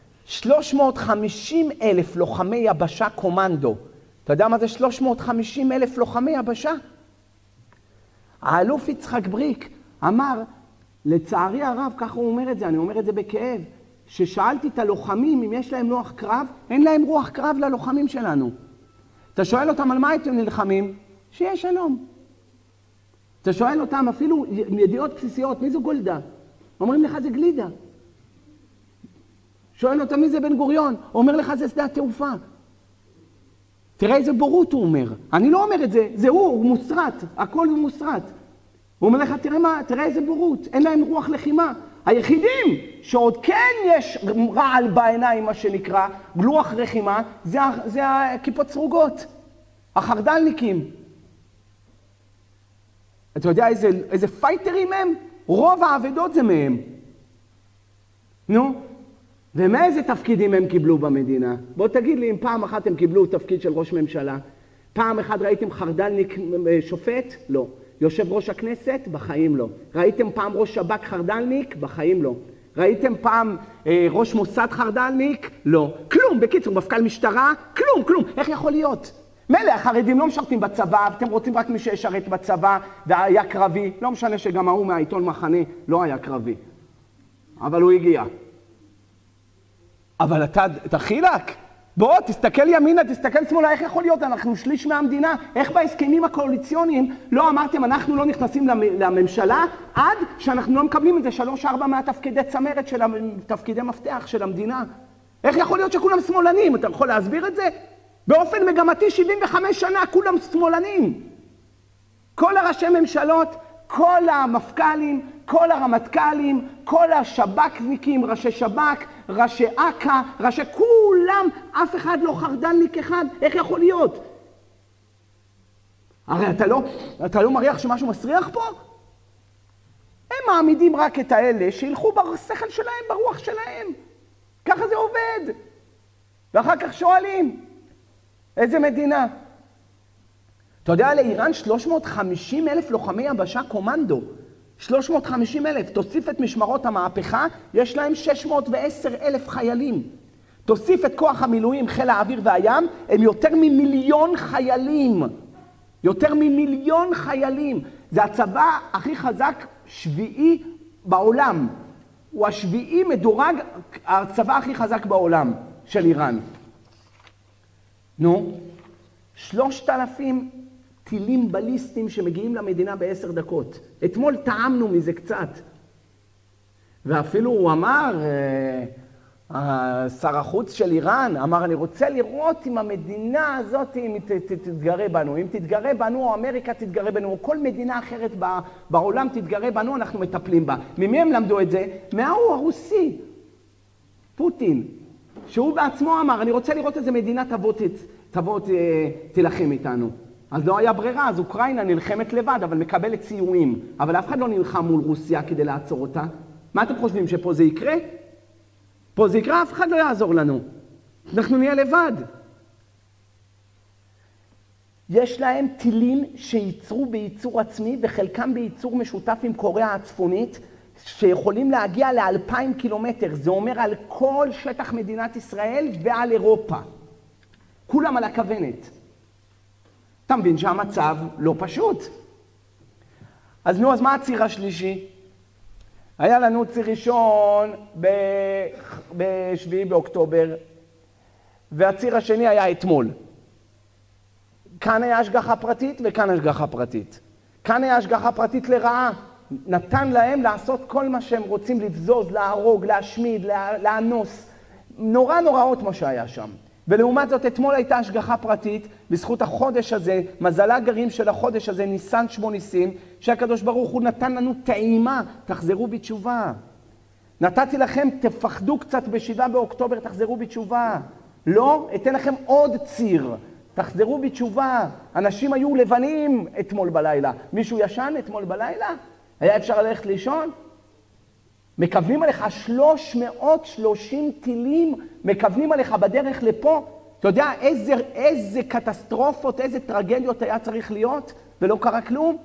350,000 לוחמי יבשה קומנדו. אתה יודע מה זה 350,000 לוחמי יבשה? האלוף יצחק בריק אמר, לצערי הרב, ככה הוא אומר את זה, אני אומר את זה בכאב, ששאלתי את הלוחמים אם יש להם רוח קרב, אין להם רוח קרב ללוחמים שלנו. אתה שואל אותם על מה אתם נלחמים? שיהיה שלום. אתה שואל אותם אפילו ידיעות בסיסיות, מי זו גולדה? אומרים לך זה גלידה. שואל אותם מי זה בן גוריון? אומר לך זה שדה התעופה. תראה איזה בורות הוא אומר. אני לא אומר את זה, זה הוא מוסרט, הכל הוא מוסרט. הוא אומר לך תראה איזה בורות, אין להם רוח לחימה. היחידים שעוד כן יש רעל בעיניים, מה שנקרא, רוח לחימה, זה הכיפות סרוגות, החרדלניקים. אתה יודע איזה פייטרים הם? רוב העבדות זה מהם. נו, ומאיזה תפקידים הם קיבלו במדינה? בוא תגיד לי אם פעם אחת הם קיבלו תפקיד של ראש ממשלה. פעם אחת ראיתם חרדלניק שופט? לא. יושב ראש הכנסת? בחיים לא. ראיתם פעם ראש שב"כ חרדלניק? בחיים לא. ראיתם פעם ראש מוסד חרדלניק? לא. כלום, בקיצור, מפכ"ל משטרה? כלום. איך יכול להיות? מילא, החרדים לא משרתים בצבא, אתם רוצים רק מי שישרת בצבא, והיה קרבי. לא משנה שגם ההוא מהעיתון מחנה לא היה קרבי. אבל הוא הגיע. אבל אתה חילק. בוא, תסתכל ימינה, תסתכל שמאלה, איך יכול להיות? אנחנו שליש מהמדינה. איך בהסכמים הקואליציוניים לא אמרתם, אנחנו לא נכנסים לממשלה, עד שאנחנו לא מקבלים את זה 3-4 מהתפקידי צמרת של תפקידי מפתח של המדינה. איך יכול להיות שכולם שמאלנים? אתה יכול להסביר את זה? באופן מגמתי 75 שנה כולם שמאלנים. כל הראשי ממשלות, כל המפכ"לים, כל הרמטכ"לים, כל השב"כניקים, ראשי שב"כ, ראשי אכ"א, ראשי כולם, אף אחד לא חרדלניק אחד. איך יכול להיות? הרי אתה לא מריח שמשהו מסריח פה? הם מעמידים רק את האלה שילכו בשכל שלהם, ברוח שלהם. ככה זה עובד. ואחר כך שואלים, איזה מדינה? אתה יודע, לאיראן 350,000 לוחמי יבשה קומנדו. 350,000. תוסיף את משמרות המהפכה, יש להם 610,000 חיילים. תוסיף את כוח המילואים, חיל האוויר והים, הם יותר מ1,000,000 חיילים. יותר מ1,000,000 חיילים. זה הצבא הכי חזק, שביעי בעולם. הוא השביעי מדורג, הצבא הכי חזק בעולם של איראן. נו, 3,000 טילים בליסטיים שמגיעים למדינה ב10 דקות. אתמול טעמנו מזה קצת. ואפילו הוא אמר, שר החוץ של איראן, אמר, אני רוצה לראות אם המדינה הזאת תתגרה בנו. אם תתגרה בנו, או אמריקה תתגרה בנו, או כל מדינה אחרת בעולם תתגרה בנו, אנחנו מטפלים בה. ממי הם למדו את זה? מההוא הרוסי, פוטין. שהוא בעצמו אמר, אני רוצה לראות איזה מדינה תבוא תלחם איתנו. אז לא היה ברירה, אז אוקראינה נלחמת לבד, אבל מקבלת ציורים. אבל אף אחד לא נלחם מול רוסיה כדי לעצור אותה. מה אתם חושבים, שפה זה יקרה? פה זה יקרה, אף אחד לא יעזור לנו. אנחנו נהיה לבד. יש להם טילים שייצרו בייצור עצמי, וחלקם בייצור משותף עם קוריאה הצפונית, שיכולים להגיע ל2,000 קילומטר. זה אומר על כל שטח מדינת ישראל ועל אירופה. כולם על הכוונת. אתה מבין שהמצב לא פשוט. אז נו, אז מה הציר השלישי? היה לנו ציר ראשון ב7 באוקטובר, והציר השני היה אתמול. כאן היה השגחה פרטית וכאן השגחה פרטית. כאן היה השגחה פרטית לרעה. נתן להם לעשות כל מה שהם רוצים, לבזוז, להרוג, להשמיד, לאנוס, נורא נוראות מה שהיה שם. ולעומת זאת, אתמול הייתה השגחה פרטית, בזכות החודש הזה, מזלה גרים של החודש הזה, ניסן שמו ניסים, שהקדוש ברוך הוא נתן לנו טעימה, תחזרו בתשובה. נתתי לכם, תפחדו קצת ב7 באוקטובר, תחזרו בתשובה. לא, אתן לכם עוד ציר, תחזרו בתשובה. אנשים היו לבנים אתמול בלילה. מישהו ישן אתמול בלילה? היה אפשר ללכת לישון? מכוונים עליך 330 טילים, מכוונים עליך בדרך לפה. אתה יודע איזה קטסטרופות, איזה טרגדיות היה צריך להיות, ולא קרה כלום?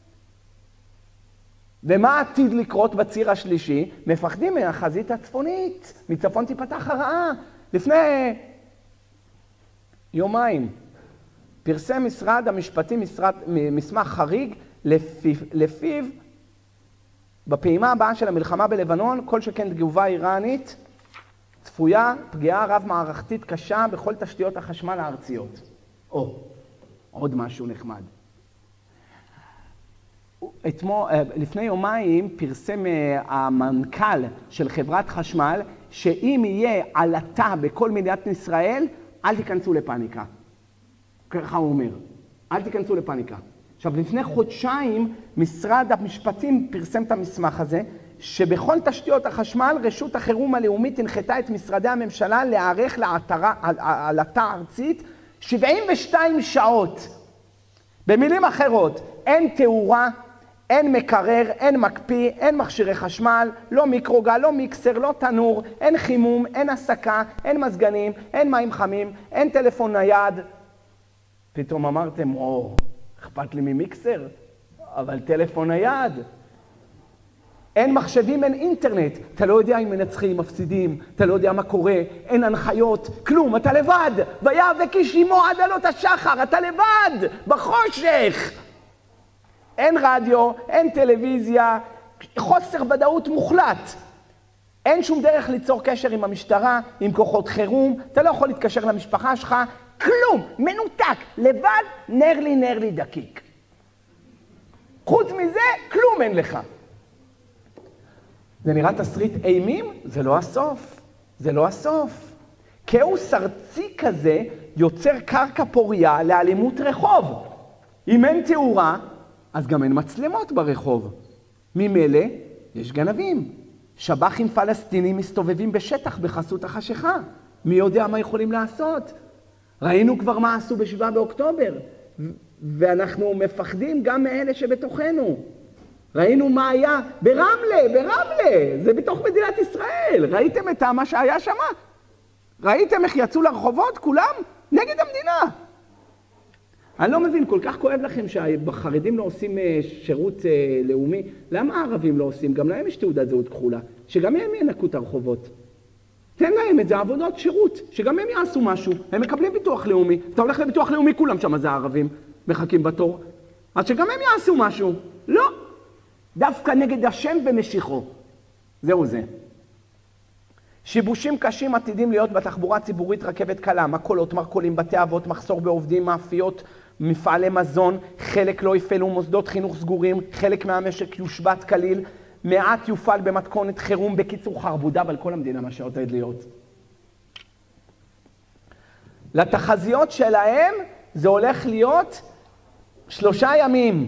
ומה עתיד לקרות בציר השלישי? מפחדים מהחזית הצפונית, מצפון תיפתח הרעה. לפני יומיים פרסם משרד המשפטים מסמך חריג לפיו בפעימה הבאה של המלחמה בלבנון, כל שכן תגובה איראנית, צפויה פגיעה רב-מערכתית קשה בכל תשתיות החשמל הארציות. עוד משהו נחמד. לפני יומיים פרסם המנכ"ל של חברת חשמל, שאם יהיה עלטה בכל מדינת ישראל, אל תיכנסו לפאניקה. ככה הוא אומר, אל תיכנסו לפאניקה. עכשיו, לפני חודשיים, משרד המשפטים פרסם את המסמך הזה, שבכל תשתיות החשמל, רשות החירום הלאומית הנחתה את משרדי הממשלה להיערך לעלטה ארצית 72 שעות. במילים אחרות, אין תאורה, אין מקרר, אין מקפיא, אין מכשירי חשמל, לא מיקרוגל, לא מיקסר, לא תנור, אין חימום, אין הסקה, אין מזגנים, אין מים חמים, אין טלפון נייד. פתאום אמרתם, אכפת לי ממיקסר, אבל טלפון נייד. אין מחשבים, אין אינטרנט. אתה לא יודע אם מנצחים, מפסידים, אתה לא יודע מה קורה, אין הנחיות, כלום, אתה לבד. ויאבק איש עמו עד עלות השחר, אתה לבד, בחושך. אין רדיו, אין טלוויזיה, חוסר ודאות מוחלט. אין שום דרך ליצור קשר עם המשטרה, עם כוחות חירום, אתה לא יכול להתקשר למשפחה שלך, כלום, מנותק, לבד, נר לי דקיק. חוץ מזה, כלום אין לך. זה נראה תסריט אימים? זה לא הסוף. זה לא הסוף. כאוס ארצי כזה יוצר קרקע פוריה לאלימות רחוב. אם אין תאורה, אז גם אין מצלמות ברחוב. ממילא יש גנבים. שב"חים פלסטינים מסתובבים בשטח בחסות החשיכה. מי יודע מה יכולים לעשות? ראינו כבר מה עשו ב7 באוקטובר, ואנחנו מפחדים גם מאלה שבתוכנו. ראינו מה היה ברמלה, זה בתוך מדינת ישראל. ראיתם את מה שהיה שם? ראיתם איך יצאו לרחובות כולם? נגד המדינה. אני לא מבין, כל כך כואב לכם שהחרדים לא עושים שירות לאומי. למה הערבים לא עושים? גם להם יש תעודת זהות כחולה, שגם הם ינקו את הרחובות. תן להם את זה, עבודות שירות, שגם הם יעשו משהו. הם מקבלים ביטוח לאומי. אתה הולך לביטוח לאומי, כולם שם זה הערבים, מחכים בתור. אז שגם הם יעשו משהו. לא. דווקא נגד השם ומשיחו. זהו זה. שיבושים קשים עתידים להיות בתחבורה ציבורית, רכבת קלה, מקולות, מרכולים, בתי אבות, מחסור בעובדים, מאפיות, מפעלי מזון, חלק לא יפעלו, מוסדות חינוך סגורים, חלק מהמשק יושבת כליל, מעט יופעל במתכונת חירום, בקיצור חרבודה, אבל כל המדינה מה שעתיד להיות. לתחזיות שלהם זה הולך להיות 3 ימים.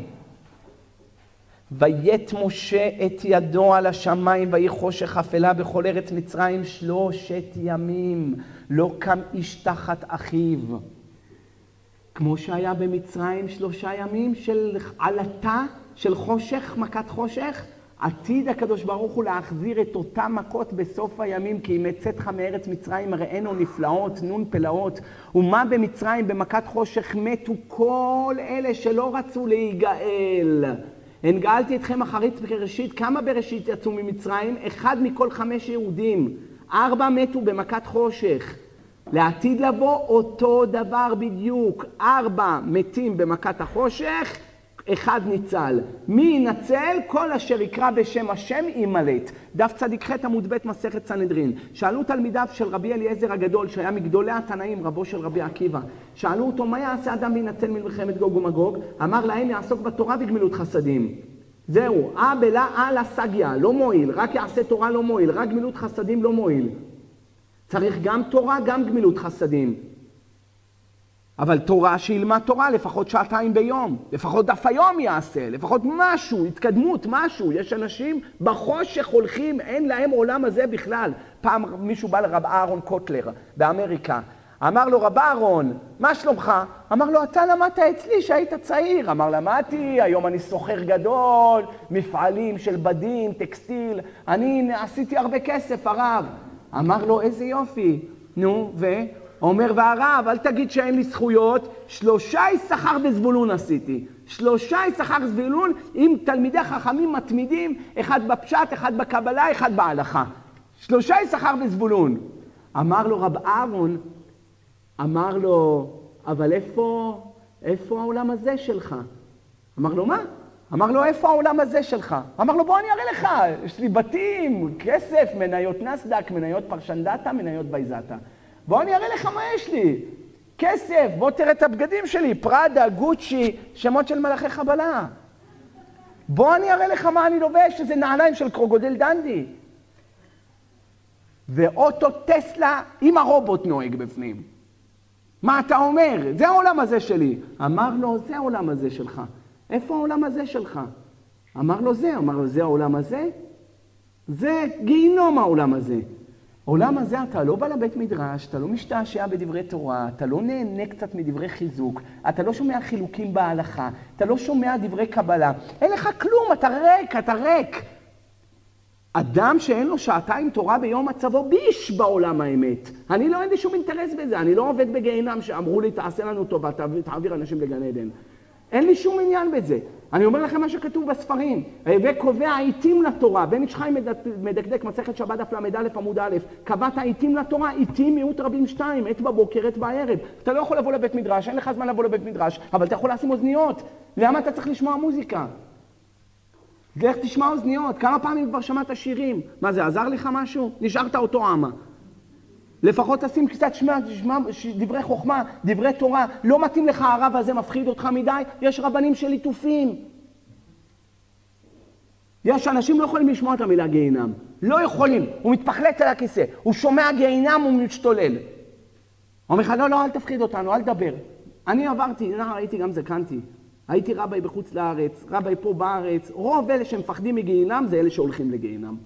ויית משה את ידו על השמיים, ויהי חושך אפלה בכל ארץ מצרים 3 ימים. לא קם איש תחת אחיו. כמו שהיה במצרים 3 ימים של עלטה, של חושך, מכת חושך, עתיד הקדוש ברוך הוא להחזיר את אותם מכות בסוף הימים, כי אם יצאתך מארץ מצרים ראינו נפלאות, נון פלאות. ומה במצרים במכת חושך? מתו כל אלה שלא רצו להיגאל. הנגאלתי אתכם אחרית בראשית. כמה בראשית יצאו ממצרים? 1 מכל 5 יהודים. 4 מתו במכת חושך. לעתיד לבוא אותו דבר בדיוק. 4 מתים במכת החושך, 1 ניצל. מי ינצל? כל אשר יקרא בשם השם ימלט. דף צדיק ח' עמוד ב' מסכת סנהדרין. שאלו תלמידיו של רבי אליעזר הגדול, שהיה מגדולי התנאים, רבו של רבי עקיבא. שאלו אותו, מה יעשה אדם וינצל מלחמת גוג ומגוג? אמר להם, יעסוק בתורה וגמילות חסדים. זהו, בלה על הסגיה, לא מועיל. רק יעשה תורה לא מועיל, רק גמילות חסדים לא מועיל. צריך גם תורה, גם גמילות חסדים. אבל תורה שילמד תורה לפחות 2 שעות ביום, לפחות דף היום יעשה, לפחות משהו, התקדמות, משהו. יש אנשים בחושך הולכים, אין להם עולם הזה בכלל. פעם מישהו בא לרב אהרון קוטלר באמריקה, אמר לו, רב אהרון, מה שלומך? אמר לו, אתה למדת אצלי שהיית צעיר. אמר, למדתי, היום אני סוחר גדול, מפעלים של בדים, טקסטיל, אני עשיתי הרבה כסף, הרב. אמר לו, איזה יופי. נו, אומר, והרב, אל תגיד שאין לי זכויות, 3 שכר בזבולון עשיתי. 3 שכר בזבולון עם תלמידי חכמים מתמידים, 1 בפשט, 1 בקבלה, 1 בהלכה. 3 שכר בזבולון. אמר לו רב אהרון, אמר לו, אבל איפה העולם הזה שלך? אמר לו, מה? אמר לו, איפה העולם הזה שלך? אמר לו, בוא אני אראה לך, יש לי בתים, כסף, מניות נסדק, מניות פרשנדתה, מניות בייזתה. בוא אני אראה לך מה יש לי. כסף, בוא תראה את הבגדים שלי, פרדה, גוצ'י, שמות של מלאכי חבלה. בוא אני אראה לך מה אני לובש, שזה נעליים של קרוקודיל דנדי. ואוטו טסלה עם הרובוט נוהג בפנים. מה אתה אומר? זה העולם הזה שלי. אמר לו, זה העולם הזה שלך. איפה העולם הזה שלך? אמר לו, זה העולם הזה? זה גיהינום העולם הזה. העולם הזה אתה לא בא לבית מדרש, אתה לא משתעשע בדברי תורה, אתה לא נהנה קצת מדברי חיזוק, אתה לא שומע חילוקים בהלכה, אתה לא שומע דברי קבלה. אין לך כלום, אתה ריק. אדם שאין לו 2 תורה ביום מצבו ביש בעולם האמת. אני לא אין לי שום אינטרס בזה, אני לא עובד בגיהינם שאמרו לי תעשה לנו טובה, תעביר אנשים לגן עדן. אין לי שום עניין בזה. אני אומר לכם מה שכתוב בספרים. וקובע עיתים לתורה. בן איש חיים מדקדק מסכת שבת דף ל"א עמוד א'. קבעת עיתים לתורה, עיתים מיעוט רבים 2, עת בבוקר, עת בערב. אתה לא יכול לבוא לבית מדרש, אין לך זמן לבוא לבית מדרש, אבל אתה יכול לשים אוזניות. למה אתה צריך לשמוע מוזיקה? לך תשמע אוזניות. כמה פעמים כבר שמעת שירים? מה זה, עזר לך משהו? נשארת אותו עמה. לפחות תשים קצת שמע, דברי חוכמה, דברי תורה. לא מתאים לך הרב הזה, מפחיד אותך מדי. יש רבנים של ליטופים. יש אנשים לא יכולים לשמוע את המילה גיהינם. לא יכולים. הוא מתפחלץ על הכיסא. הוא שומע גיהינם, הוא משתולל. הוא אומר לך, לא, אל תפחיד אותנו, אל תדבר. אני עברתי, הייתי גם זקנתי. הייתי רבי בחוץ לארץ, רבי פה בארץ. רוב אלה שמפחדים מגיהינם זה אלה שהולכים לגיהינם.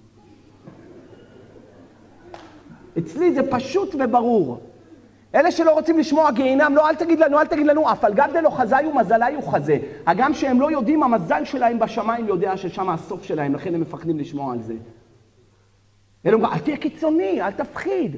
אצלי זה פשוט וברור. אלה שלא רוצים לשמוע גיהינם, לא, אל תגיד לנו, אף על גב דלא חזאי ומזלי הוא חזה. הגם שהם לא יודעים, המזל שלהם בשמיים יודע ששם הסוף שלהם, לכן הם מפחדים לשמוע על זה. אלא אומרים, אל תהיה קיצוני, אל תפחיד.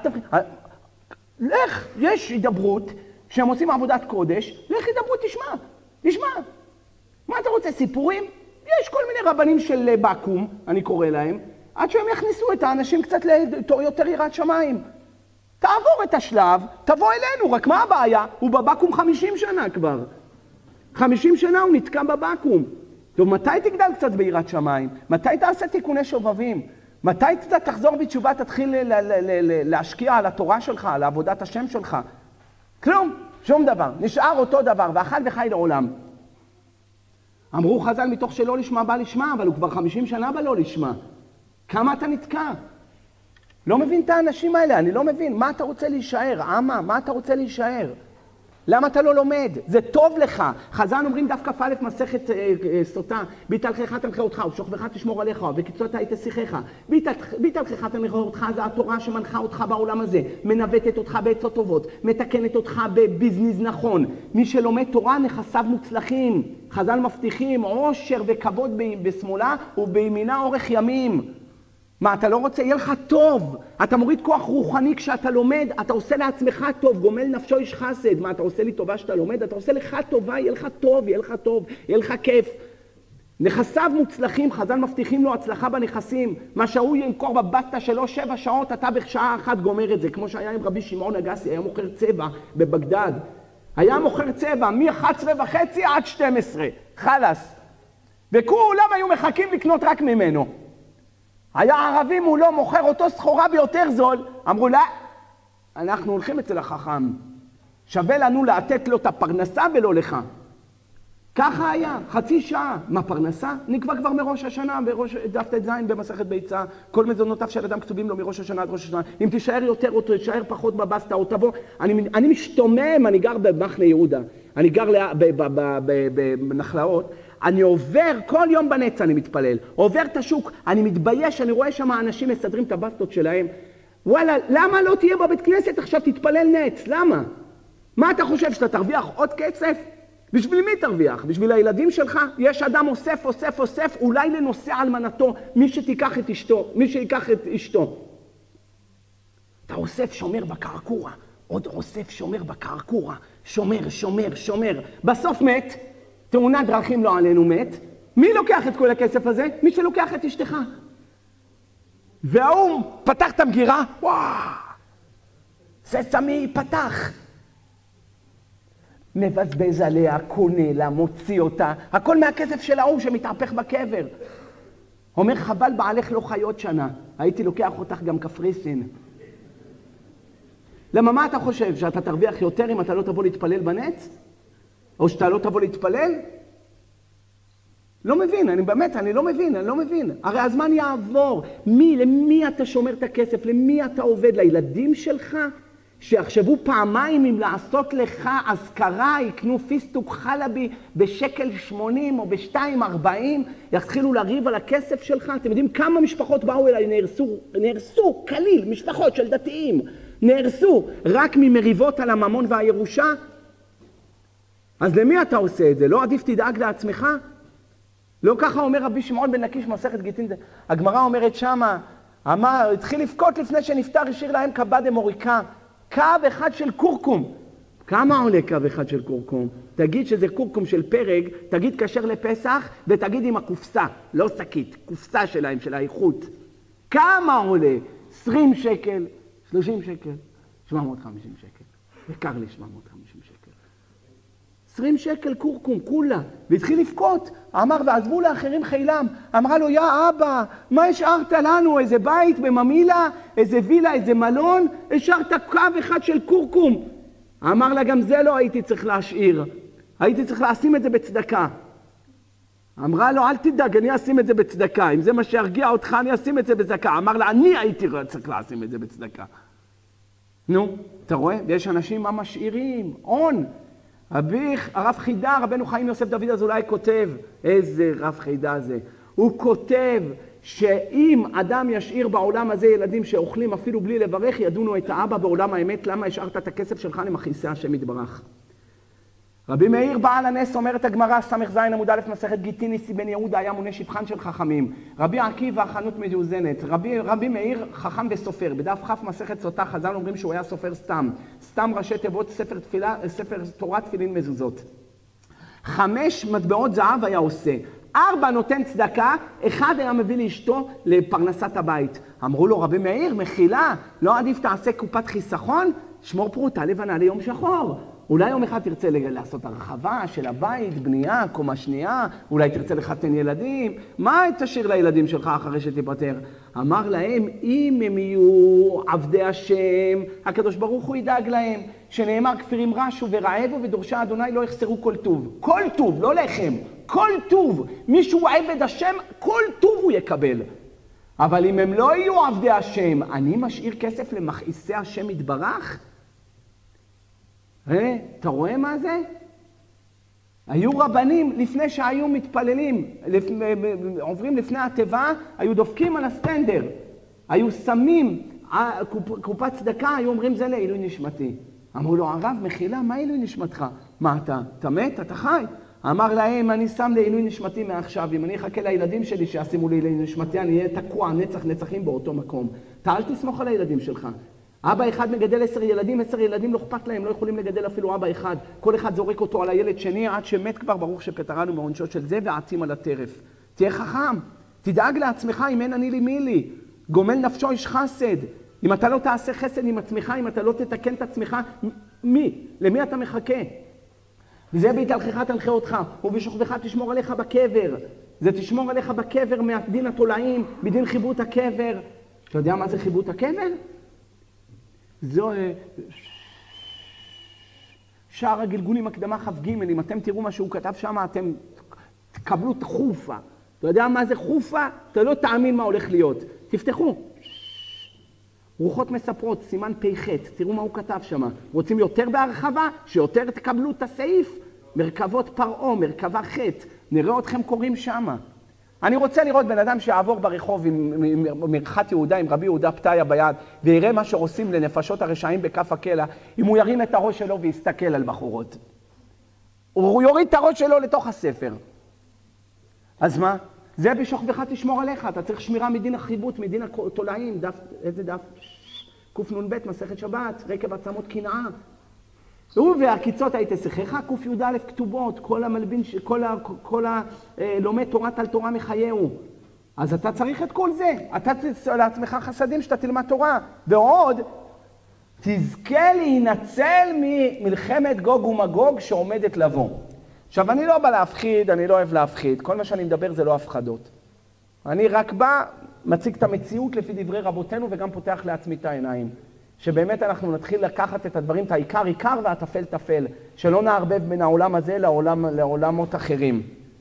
לך, יש הידברות, שהם עושים עבודת קודש, לך הידברות, תשמע. מה אתה רוצה, סיפורים? יש כל מיני רבנים של בקום, אני קורא להם, עד שהם יכניסו את האנשים קצת ליותר יראת שמיים. תעבור את השלב, תבוא אלינו, רק מה הבעיה? הוא בבקום 50 שנה כבר. 50 שנה הוא נתקע בבקום. טוב, מתי תגדל קצת ביראת שמיים? מתי תעשה תיקוני שובבים? מתי קצת תחזור בתשובה, תתחיל להשקיע על התורה שלך, על עבודת השם שלך? כלום, שום דבר. נשאר אותו דבר, ואכל וחי לעולם. אמרו חז"ל מתוך שלא לשמה בא לשמה, אבל הוא כבר 50 שנה בא לא לשמה. כמה אתה נתקע? לא מבין את האנשים האלה, אני לא מבין. מה אתה רוצה להישאר? אמה, מה אתה רוצה להישאר? למה אתה לא לומד? זה טוב לך. חז"ל אומרים דף כ"א מסכת סוטה, בהתהלכך תנחה אותך, ובשוכבך תשמור עליך, ובקצות היית שיחך. בהתהלכך תנחה אותך, זה התורה שמנחה אותך בעולם הזה, מנווטת אותך בעצות טובות, מתקנת אותך בביזנס נכון. מי שלומד תורה נכסיו מוצלחים. חז"ל מבטיחים עושר וכבוד בשמאלה ובימינה אורך ימים. מה, אתה לא רוצה? יהיה לך טוב. אתה מוריד כוח רוחני כשאתה לומד, אתה עושה לעצמך טוב, גומל נפשו איש חסד. מה, אתה עושה לי טובה שאתה לומד? אתה עושה לך טובה, יהיה לך טוב, יהיה לך כיף. נכסיו מוצלחים, חז"ל מבטיחים לו הצלחה בנכסים. מה שהוא ימכור בבסטה שלו 7 שעות, אתה בשעה 1 גומר את זה. כמו שהיה עם רבי שמעון אגסי, היה מוכר צבע בבגדד. היה מוכר צבע מ-11:30 עד 12. חלס. וכולם היו מחכים לקנות רק ממנו. היה ערבים מולו מוכר אותו סחורה ביותר זול, אמרו לה, אנחנו הולכים אצל החכם, שווה לנו לתת לו את הפרנסה ולא לך. ככה היה, חצי שעה. מה פרנסה? נקבע כבר מראש השנה, בראש דף ט"ז במסכת ביצה. כל מזונותיו של אדם כתובים לו מראש השנה עד ראש השנה. אם תישאר יותר או תישאר פחות בבסטה או תבוא. אני משתומם, אני גר במחנה יהודה. אני גר בנחלאות. אני עובר, כל יום בנץ אני מתפלל. עובר את השוק, אני מתבייש, אני רואה שם אנשים מסדרים את הבסטות שלהם. וואלה, למה לא תהיה בבית כנסת עכשיו תתפלל נץ? למה? מה אתה חושב, שאתה תרוויח עוד כסף? בשביל מי תרוויח? בשביל הילדים שלך? יש אדם אוסף, אולי לנושא אלמנתו, מי שתיקח את אשתו, מי שיקח את אשתו. אתה אוסף שומר בקרקורה, עוד אוסף שומר בקרקורה, שומר. בסוף מת, תאונת דרכים לא עלינו מת. מי לוקח את כל הכסף הזה? מי שלוקח את אשתך. והוא פתח את המגירה, וואו, ססמי פתח. מבזבז עליה, קונה לה, מוציא אותה, הכל מהכסף של ההוא שמתהפך בקבר. אומר, חבל בעלך לא חיות שנה, הייתי לוקח אותך גם קפריסין. למה, מה אתה חושב? שאתה תרוויח יותר אם אתה לא תבוא להתפלל בנץ? או שאתה לא תבוא להתפלל? לא מבין, אני לא מבין. הרי הזמן יעבור. למי אתה שומר את הכסף? למי אתה עובד? לילדים שלך? שיחשבו פעמיים אם לעשות לך אזכרה, יקנו פיסטוק חלבי ב1.80 או ב2.40, יתחילו לריב על הכסף שלך. אתם יודעים כמה משפחות באו אליי, נהרסו, כליל, משפחות של דתיים, נהרסו רק ממריבות על הממון והירושה? אז למי אתה עושה את זה? לא עדיף תדאג לעצמך? לא ככה אומר רבי שמעון בן לקיש מסכת גיטין. הגמרא אומרת שמה, התחיל לבכות לפני שנפטר, השאיר להם קבא דמוריקה, קו אחד של קורקום. כמה עולה קו אחד של קורקום? תגיד שזה קורקום של פרג, תגיד כשר לפסח, ותגיד עם הקופסה, לא שקית, קופסה שלהם, של האיכות. כמה עולה? 20 שקל, 30 שקל, 750 שקל. יקר לי 750 שקל. 20 שקל קורקום, כולה. והתחיל לבכות. אמר, ועזבו לאחרים חילם. אמרה לו, יא אבא, מה השארת לנו? איזה בית בממילה? איזה וילה? איזה מלון? השארת קו אחד של קורקום. אמר לה, גם זה לא הייתי צריך להשאיר. הייתי צריך לשים את זה בצדקה. אמרה לו, אל תדאג, אני אשים את זה בצדקה. אם זה מה שהרגיע אותך, אני אשים את זה בצדקה. אמר לה, אני הייתי צריך לשים את זה בצדקה. נו, אתה רואה? יש אנשים מה משאירים? עון. הרב חידה, רבנו חיים יוסף דוד אזולאי כותב, איזה רב חידה זה, הוא כותב שאם אדם ישאיר בעולם הזה ילדים שאוכלים אפילו בלי לברך, ידונו את האבא בעולם האמת, למה השארת את הכסף שלך למכיסא השם יתברך. רבי מאיר בעל הנס אומרת הגמרא, ס"ז עמוד א' מסכת גיטין, ניסי בן יהודה היה מונה שפחן של חכמים. רבי עקיבא חנות מאוזנת. רבי מאיר חכם וסופר. בדף כ' מסכת סוטה חז"ל אומרים שהוא היה סופר סתם ראשי תיבות, ספר תורה תפילין מזוזות. 5 מטבעות זהב היה עושה. 4 נותן צדקה, 1 היה מביא לאשתו לפרנסת הבית. אמרו לו, רבי מאיר, מחילה, לא עדיף תעשה קופת חיסכון? שמור פרוטה לבנה ליום שחור. אולי יום אחד תרצה לעשות הרחבה של הבית, בנייה, קומה שנייה, אולי תרצה לחתן ילדים. מה תשאיר לילדים שלך אחרי שתיפטר? אמר להם, אם הם יהיו עבדי השם, הקדוש ברוך הוא ידאג להם, שנאמר כפירים רשו ורעבו ודורשי אדוני לא יחסרו כל טוב. כל טוב, לא לחם, כל טוב. מישהו עבד השם, כל טוב הוא יקבל. אבל אם הם לא יהיו עבדי השם, אני משאיר כסף למכעיסי השם יתברך? אתה רואה מה זה? היו רבנים לפני שהיו מתפללים, עוברים לפני התיבה, היו דופקים על הסטנדר, היו שמים קופת צדקה, היו אומרים זה לעילוי נשמתי. אמרו לו, הרב, מחילה, מה עילוי נשמתך? מה אתה מת? אתה חי? אמר להם, אני שם לעילוי נשמתי מעכשיו, אם אני אחכה לילדים שלי שישימו לי לעילוי נשמתי, אני אהיה תקוע נצחים באותו מקום. אתה אל תסמוך על הילדים שלך. אבא אחד מגדל 10 ילדים, 10 ילדים לא אכפת להם, לא יכולים לגדל אפילו אבא אחד. כל אחד זורק אותו על הילד שני, עד שמת כבר, ברוך שפטרנו מעונשו של זה, ועצים על הטרף. תהיה חכם, תדאג לעצמך, אם אין אני לי מי לי. גומל נפשו איש חסד. אם אתה לא תעשה חסד עם עצמך, אם אתה לא תתקן את עצמך, למי אתה מחכה? וזה בהתהלכך תנחה אותך, ובשוכבך תשמור עליך בקבר. זה תשמור עליך בקבר מהדין התולעים, בדין חיבות הקבר. אתה יודע מה זה חיבות הקבר? זו שער הגלגולים הקדמה כ"ג, אם אתם תראו מה שהוא כתב שם, אתם תקבלו את חופה. אתה יודע מה זה חופה? אתה לא תאמין מה הולך להיות. תפתחו. רוחות מספרות, סימן פ"ח, תראו מה הוא כתב שם. רוצים יותר בהרחבה? שיותר תקבלו את הסעיף? מרכבות פרעה, מרכבה ח', נראה אתכם קוראים שם. אני רוצה לראות בן אדם שיעבור ברחוב עם מרחת יהודה, עם רבי יהודה פתיה ביד, ויראה מה שעושים לנפשות הרשעים בכף הקלע, אם הוא ירים את הראש שלו ויסתכל על בחורות. הוא יוריד את הראש שלו לתוך הספר. אז מה? זה בשוכבך תשמור עליך, אתה צריך שמירה מדין החיבות, מדין התולעים, דף, איזה דף? קנ"ב, מסכת שבת, רקב עצמות קנאה. הוא והקיצות היית שיחך, קי"א כתובות, כל המלבין, כל הלומד תורת על תורה מחייהו. אז אתה צריך את כל זה, אתה לעצמך חסדים שאתה תלמד תורה. ועוד, תזכה להינצל ממלחמת גוג ומגוג שעומדת לבוא. עכשיו, אני לא בא להפחיד, אני לא אוהב להפחיד. כל מה שאני מדבר זה לא הפחדות. אני רק בא, מציג את המציאות לפי דברי רבותינו וגם פותח לעצמי את העיניים. שבאמת אנחנו נתחיל לקחת את הדברים, את העיקר עיקר והטפל טפל. שלא נערבב בין העולם הזה לעולמות אחרים.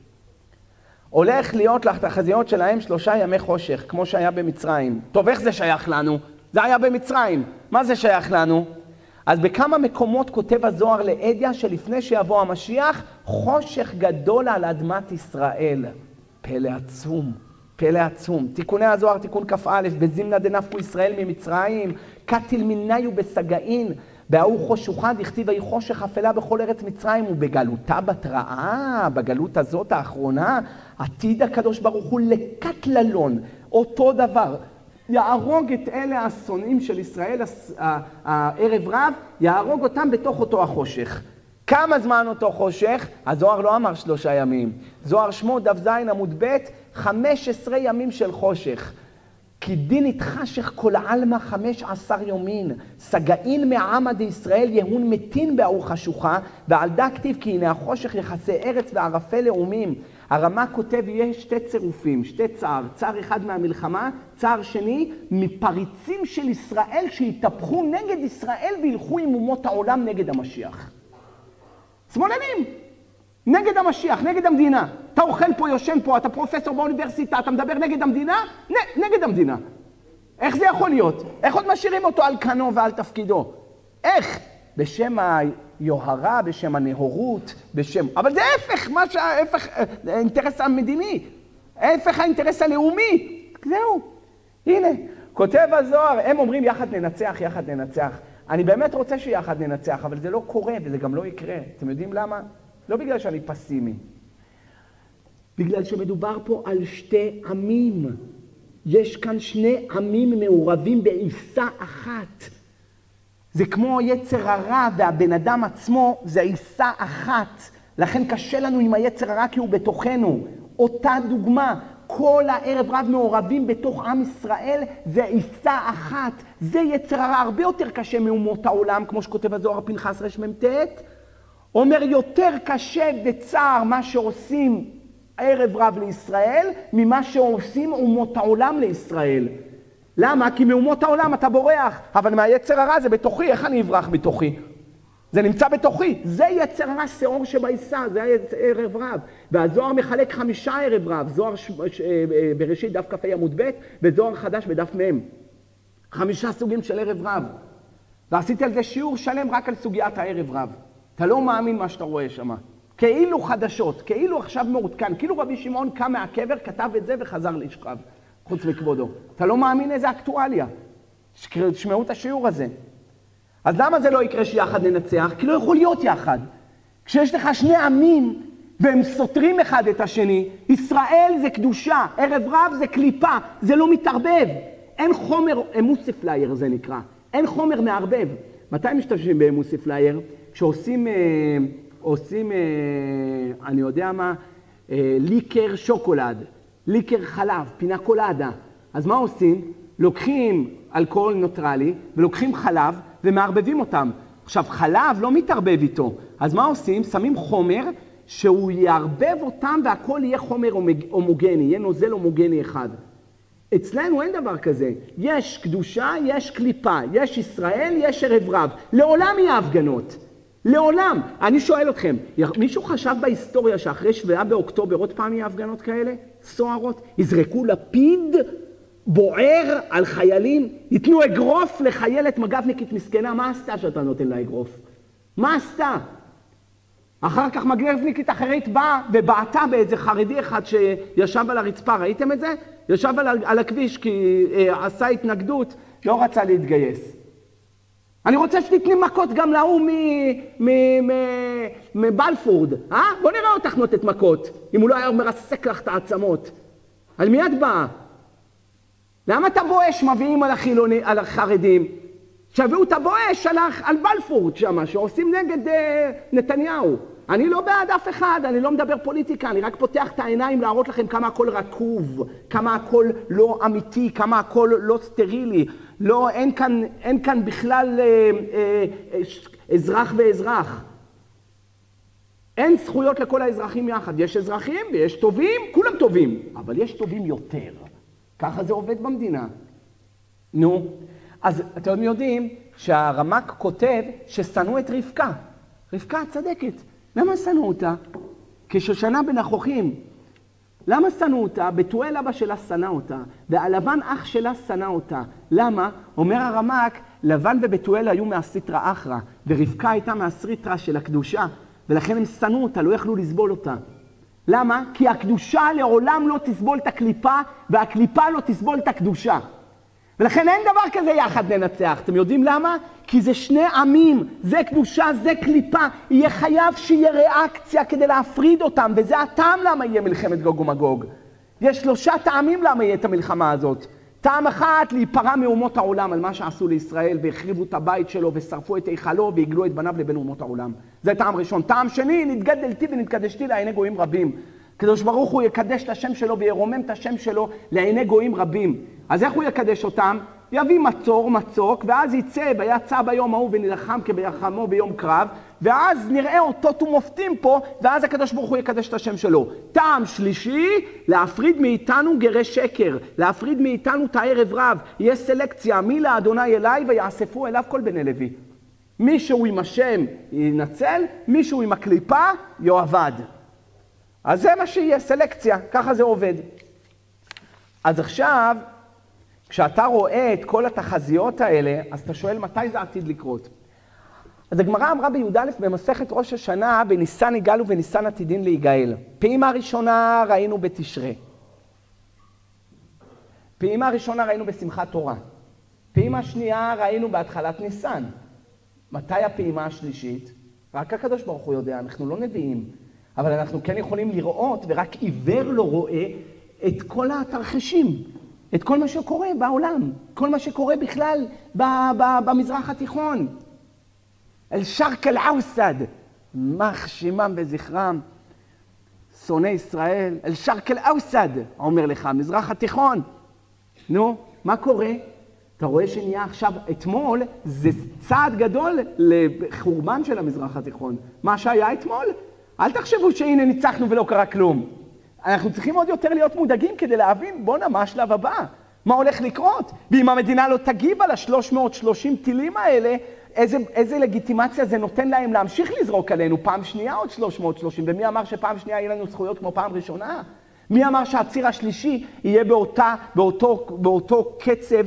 הולך להיות לתחזיות שלהם 3 ימי חושך, כמו שהיה במצרים. טוב, איך זה שייך לנו? זה היה במצרים. מה זה שייך לנו? אז בכמה מקומות כותב הזוהר לעדיה שלפני שיבוא המשיח, חושך גדול על אדמת ישראל. פלא עצום, פלא עצום. תיקוני הזוהר, תיקון כ"א, בזימנה דנפקו ישראל ממצרים, קטיל מיניו בסגאין, בהוא חשוכה דכתיב היא חושך אפלה בכל ארץ מצרים, ובגלותה בתראה, בגלות הזאת האחרונה, עתיד הקדוש ברוך הוא לקטללון, אותו דבר. יהרוג את אלה השונאים של ישראל, הערב רב, יהרוג אותם בתוך אותו החושך. כמה זמן אותו חושך? הזוהר לא אמר 3 ימים. זוהר שמו דף ז עמוד ב' 15 ימים של חושך. כי דין יתחשך כל עלמא 15 יומין. סגאין מעמא דישראל יהון מתין בהוא חשוכה, ועל דה כתיב כי הנה החושך יחסי ארץ וערפי לאומים. הרמ"א כותב יש 2 צירופים, 2 צער. צער אחד מהמלחמה, צער שני מפריצים של ישראל שהתהפכו נגד ישראל וילכו עם אומות העולם נגד המשיח. שמאלנים, נגד המשיח, נגד המדינה. אתה אוכל פה, יושן פה, אתה פרופסור באוניברסיטה, אתה מדבר נגד המדינה? נגד המדינה. איך זה יכול להיות? איך עוד משאירים אותו על כנו ועל תפקידו? איך? בשם היוהרה, בשם הנהורות, בשם... אבל זה ההפך, ההפך, האינטרס המדיני, ההפך האינטרס הלאומי. זהו, הנה, כותב הזוהר, הם אומרים יחד ננצח, יחד ננצח. אני באמת רוצה שיחד ננצח, אבל זה לא קורה וזה גם לא יקרה. אתם יודעים למה? לא בגלל שאני פסימי. בגלל שמדובר פה על 2 עמים. יש כאן 2 עמים מעורבים בעיסה אחת. זה כמו יצר הרע והבן אדם עצמו, זה עיסה אחת. לכן קשה לנו עם היצר הרע כי הוא בתוכנו. אותה דוגמה, כל הערב רב מעורבים בתוך עם ישראל, זה עיסה אחת. זה יצר הרע הרבה יותר קשה מאומות העולם, כמו שכותב הזוהר פנחס רמ"ט. אומר יותר קשה בצער מה שעושים ערב רב לישראל, ממה שעושים אומות העולם לישראל. למה? כי מאומות העולם אתה בורח, אבל מהיצר הרע זה בתוכי, איך אני אברח בתוכי? זה נמצא בתוכי, זה יצר הרע שיעור שבעיסה, זה ערב רב. והזוהר מחלק 5 ערב רב, זוהר בראשית דף כ"ה עמוד ב' וזוהר חדש בדף מ'. 5 סוגים של ערב רב. ועשיתי על זה שיעור שלם רק על סוגיית הערב רב. אתה לא מאמין מה שאתה רואה שם. כאילו חדשות, כאילו עכשיו מעודכן, כאילו רבי שמעון קם מהקבר, כתב את זה וחזר לשכב, חוץ מכבודו. אתה לא מאמין איזה אקטואליה. תשמעו את השיעור הזה. אז למה זה לא יקרה שיחד ננצח? כי לא יכול להיות יחד. כשיש לך 2 עמים והם סותרים אחד את השני, ישראל זה קדושה, ערב רב זה קליפה, זה לא מתערבב. אין חומר, אמוסיפלייר זה נקרא, אין חומר מערבב. מתי משתמשים באמוסיפלייר? כשעושים, אני יודע מה, ליקר שוקולד, ליקר חלב, פינה קולדה. אז מה עושים? לוקחים אלכוהול נוטרלי ולוקחים חלב ומערבבים אותם. עכשיו, חלב לא מתערבב איתו. אז מה עושים? שמים חומר שהוא יערבב אותם והכל יהיה חומר הומוגני, יהיה נוזל הומוגני אחד. אצלנו אין דבר כזה. יש קדושה, יש קליפה, יש ישראל, יש ערב רב. לעולם יהיה הפגנות. לעולם. אני שואל אתכם, מישהו חשב בהיסטוריה שאחרי 7 באוקטובר עוד פעם יהיה הפגנות כאלה? סוערות? יזרקו לפיד בוער על חיילים? ייתנו אגרוף לחיילת מג"בניקית מסכנה? מה עשתה שאתה נותן לה אגרוף? מה עשתה? אחר כך מג"בניקית אחרת באה ובעטה באיזה חרדי אחד שישב על הרצפה, ראיתם את זה? ישב על הכביש כי עשה התנגדות, לא רצה להתגייס. אני רוצה שתתני מכות גם להוא מבלפורד, אה? בוא נראה אותך נותנת מכות, אם הוא לא היה מרסק לך את העצמות. על מי את באה? למה את הבואש מביאים על החרדים? שהביאו את הבואש על בלפורד שמה, שעושים נגד נתניהו. אני לא בעד אף אחד, אני לא מדבר פוליטיקה, אני רק פותח את העיניים להראות לכם כמה הכל רקוב, כמה הכל לא אמיתי, כמה הכל לא סטרילי. לא, אין כאן בכלל אזרח ואזרח. אין זכויות לכל האזרחים יחד. יש אזרחים ויש טובים, כולם טובים, אבל יש טובים יותר. ככה זה עובד במדינה. נו, אז אתם יודעים שהרמ"ק כותב ששנאו את רבקה. רבקה צדקת. למה שנאו אותה? כשושנה בן החוכים. למה שנאו אותה? בתואל אבא שלה שנא אותה, והלבן אח שלה שנא אותה. למה? אומר הרמ"ק, לבן ובתואל היו מהסטרא אחרא, ורבקה הייתה מהסטרא של הקדושה, ולכן הם שנאו אותה, לא יכלו לסבול אותה. למה? כי הקדושה לעולם לא תסבול את הקליפה, והקליפה לא תסבול את הקדושה. ולכן אין דבר כזה יחד ננצח. אתם יודעים למה? כי זה שני עמים, זה קדושה, זה קליפה. יהיה חייב שיהיה ריאקציה כדי להפריד אותם, וזה הטעם למה יהיה מלחמת גוג ומגוג. יש 3 טעמים למה יהיה את המלחמה הזאת. טעם אחד, להיפרע מאומות העולם על מה שעשו לישראל, והחריבו את הבית שלו, ושרפו את היכלו, והגלו את בניו לבין אומות העולם. זה טעם ראשון. טעם שני, נתגדלתי ונתקדשתי לעיני גויים רבים. הקדוש ברוך הוא יקדש את השם שלו וירומם את השם שלו לעיני גויים רבים. אז איך הוא יקדש אותם? יביא מצור, מצוק, ואז יצא ויצא ביום ההוא ונלחם כביחמו ביום קרב, ואז נראה אותות ומופתים פה, ואז הקדוש ברוך הוא יקדש את השם שלו. טעם שלישי, להפריד מאיתנו גרי שקר, להפריד מאיתנו את הערב רב. יהיה סלקציה, מי לאדוני אליי ויאספו אליו כל בני לוי. מישהו עם השם ינצל, מישהו עם הקליפה יאבד. אז זה מה שיהיה, סלקציה, ככה זה עובד. אז עכשיו, כשאתה רואה את כל התחזיות האלה, אז אתה שואל מתי זה עתיד לקרות. אז הגמרא אמרה בי"א במסכת ראש השנה, בניסן יגאלו וניסן עתידין להיגאל. פעימה ראשונה ראינו בתשרי. פעימה ראשונה ראינו בשמחת תורה. פעימה שנייה ראינו בהתחלת ניסן. מתי הפעימה השלישית? רק הקדוש ברוך הוא יודע, אנחנו לא נביאים. אבל אנחנו כן יכולים לראות, ורק עיוור לא רואה, את כל התרחישים, את כל מה שקורה בעולם, כל מה שקורה בכלל במזרח התיכון. אל-שרק אל-אוסד, מח שמם וזכרם, שונאי ישראל, אל-שרק אל-אוסד, אומר לך, מזרח התיכון. נו, מה קורה? אתה רואה שנהיה עכשיו, אתמול, זה צעד גדול לחורבן של המזרח התיכון. מה שהיה אתמול? אל תחשבו שהנה ניצחנו ולא קרה כלום. אנחנו צריכים עוד יותר להיות מודאגים כדי להבין, בוא נמה השלב הבא. מה הולך לקרות? ואם המדינה לא תגיב על ה-330 טילים האלה, איזה לגיטימציה זה נותן להם להמשיך לזרוק עלינו פעם שנייה עוד 330? ומי אמר שפעם שנייה יהיה לנו זכויות כמו פעם ראשונה? מי אמר שהציר השלישי יהיה באותו קצב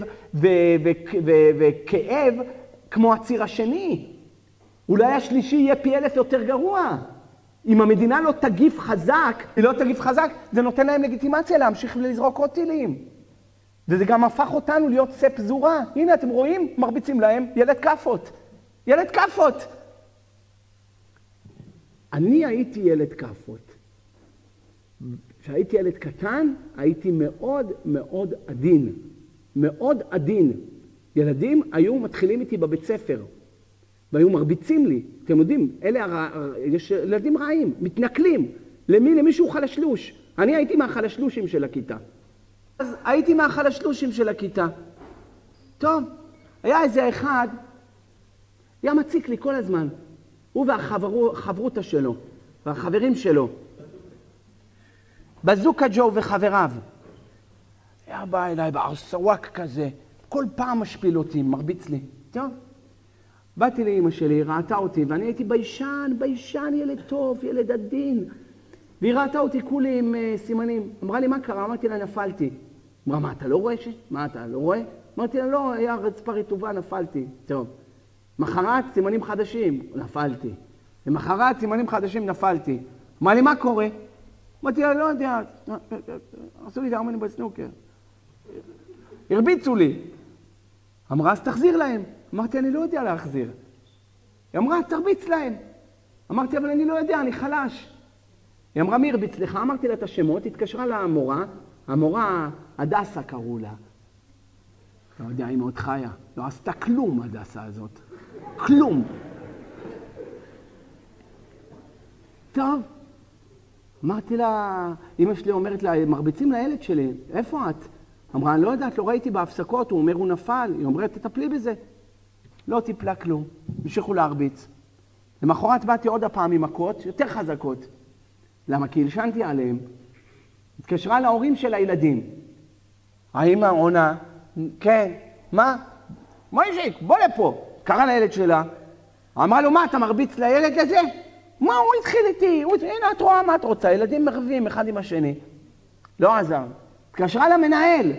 וכאב כמו הציר השני? אולי השלישי יהיה פי 1000 יותר גרוע. אם המדינה לא תגיב חזק, זה נותן להם לגיטימציה להמשיך ולזרוק עוד טילים. וזה גם הפך אותנו להיות סה פזורה. הנה, אתם רואים? מרביצים להם ילד כפות. ילד כפות. אני הייתי ילד כפות. כשהייתי ילד קטן, הייתי מאוד מאוד עדין. מאוד עדין. ילדים היו מתחילים איתי בבית ספר. והיו מרביצים לי. אתם יודעים, יש ילדים רעים, מתנכלים. למי? למישהו חלשלוש. אני הייתי מהחלשלושים של הכיתה. אז הייתי מהחלשלושים של הכיתה. טוב, היה איזה אחד, היה מציק לי כל הזמן. הוא והחברותה שלו, והחברים שלו. בזוקה ג'ו וחבריו. היה בא אליי בערסוואק כזה, כל פעם משפיל אותי, מרביץ לי. טוב. באתי לאמא שלי, ראתה אותי, ואני הייתי ביישן, ילד טוב, ילד עדין. והיא ראתה אותי כולי עם סימנים. אמרה לי, מה קרה? אמרתי לה, נפלתי. אמרה, מה, אתה לא רואה מה, אתה לא רואה? אמרתי לה, לא, היה רצפה רטובה, נפלתי. טוב. מחרת, סימנים חדשים, נפלתי. למחרת, סימנים חדשים, נפלתי. אמרה לי, מה קורה? אמרתי לה, לא יודע, עשו לי דרמנים בסנוקר. הרביצו לי. אמרה, אז תחזיר להם. אמרתי, אני לא יודע להחזיר. היא אמרה, תרביץ להם. אמרתי, אבל אני לא יודע, אני חלש. היא אמרה, מי הרביץ לך? אמרתי לה את השמות, התקשרה למורה, המורה הדסה קראו לה. לא יודע, היא מאוד חיה. לא עשתה כלום, הדסה הזאת. כלום. טוב. אמרתי לה, אמא שלי אומרת לה, מרביצים לילד שלי, איפה את? אמרה, אני לא יודעת, לא ראיתי בהפסקות, הוא אומר, הוא נפל. היא אומרת, תטפלי בזה. לא טיפלה כלום, המשיכו להרביץ. למחרת באתי עוד הפעם עם מכות, יותר חזקות. למה? כי הלשנתי עליהם. התקשרה להורים של הילדים. האמא עונה, כן, מה? מוישיק, בוא לפה. קרא לילד שלה. אמרה לו, מה, אתה מרביץ לילד הזה? מה, הוא התחיל איתי. הנה, את רואה מה את רוצה. ילדים מרבים אחד עם השני. לא עזר. התקשרה למנהל.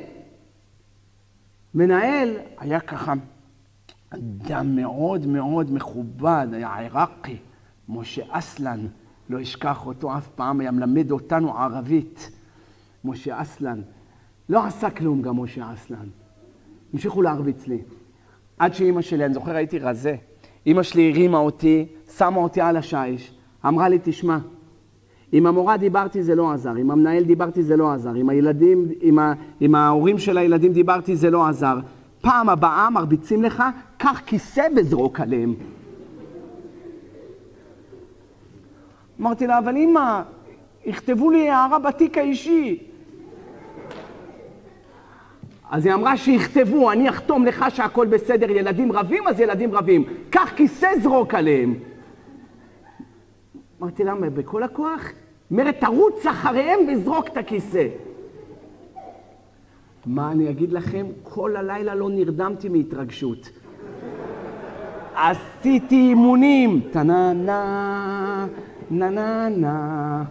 מנהל היה ככה, אדם מאוד מאוד מכובד, היה עיראקי, משה אסלן. לא אשכח אותו אף פעם, היה מלמד אותנו ערבית. משה אסלן. לא עשה כלום גם משה אסלן. המשיכו להרביץ לי. עד שאמא שלי, אני זוכר, הייתי רזה. אמא שלי הרימה אותי, שמה אותי על השיש. אמרה לי, תשמע, עם המורה דיברתי זה לא עזר, עם המנהל דיברתי זה לא עזר, עם הילדים, עם ההורים של הילדים דיברתי זה לא עזר. פעם הבאה מרביצים לך, קח כיסא וזרוק עליהם. אמרתי לה, אבל אמא, יכתבו לי הערה בתיק האישי. אז היא אמרה שיכתבו, אני אחתום לך שהכל בסדר, ילדים רבים, אז ילדים רבים. קח כיסא זרוק עליהם. אמרתי לה, בכל הכוח? אומרת, תרוץ אחריהם וזרוק את הכיסא. מה אני אגיד לכם? כל הלילה לא נרדמתי מהתרגשות. עשיתי אימונים. טננה, נננה.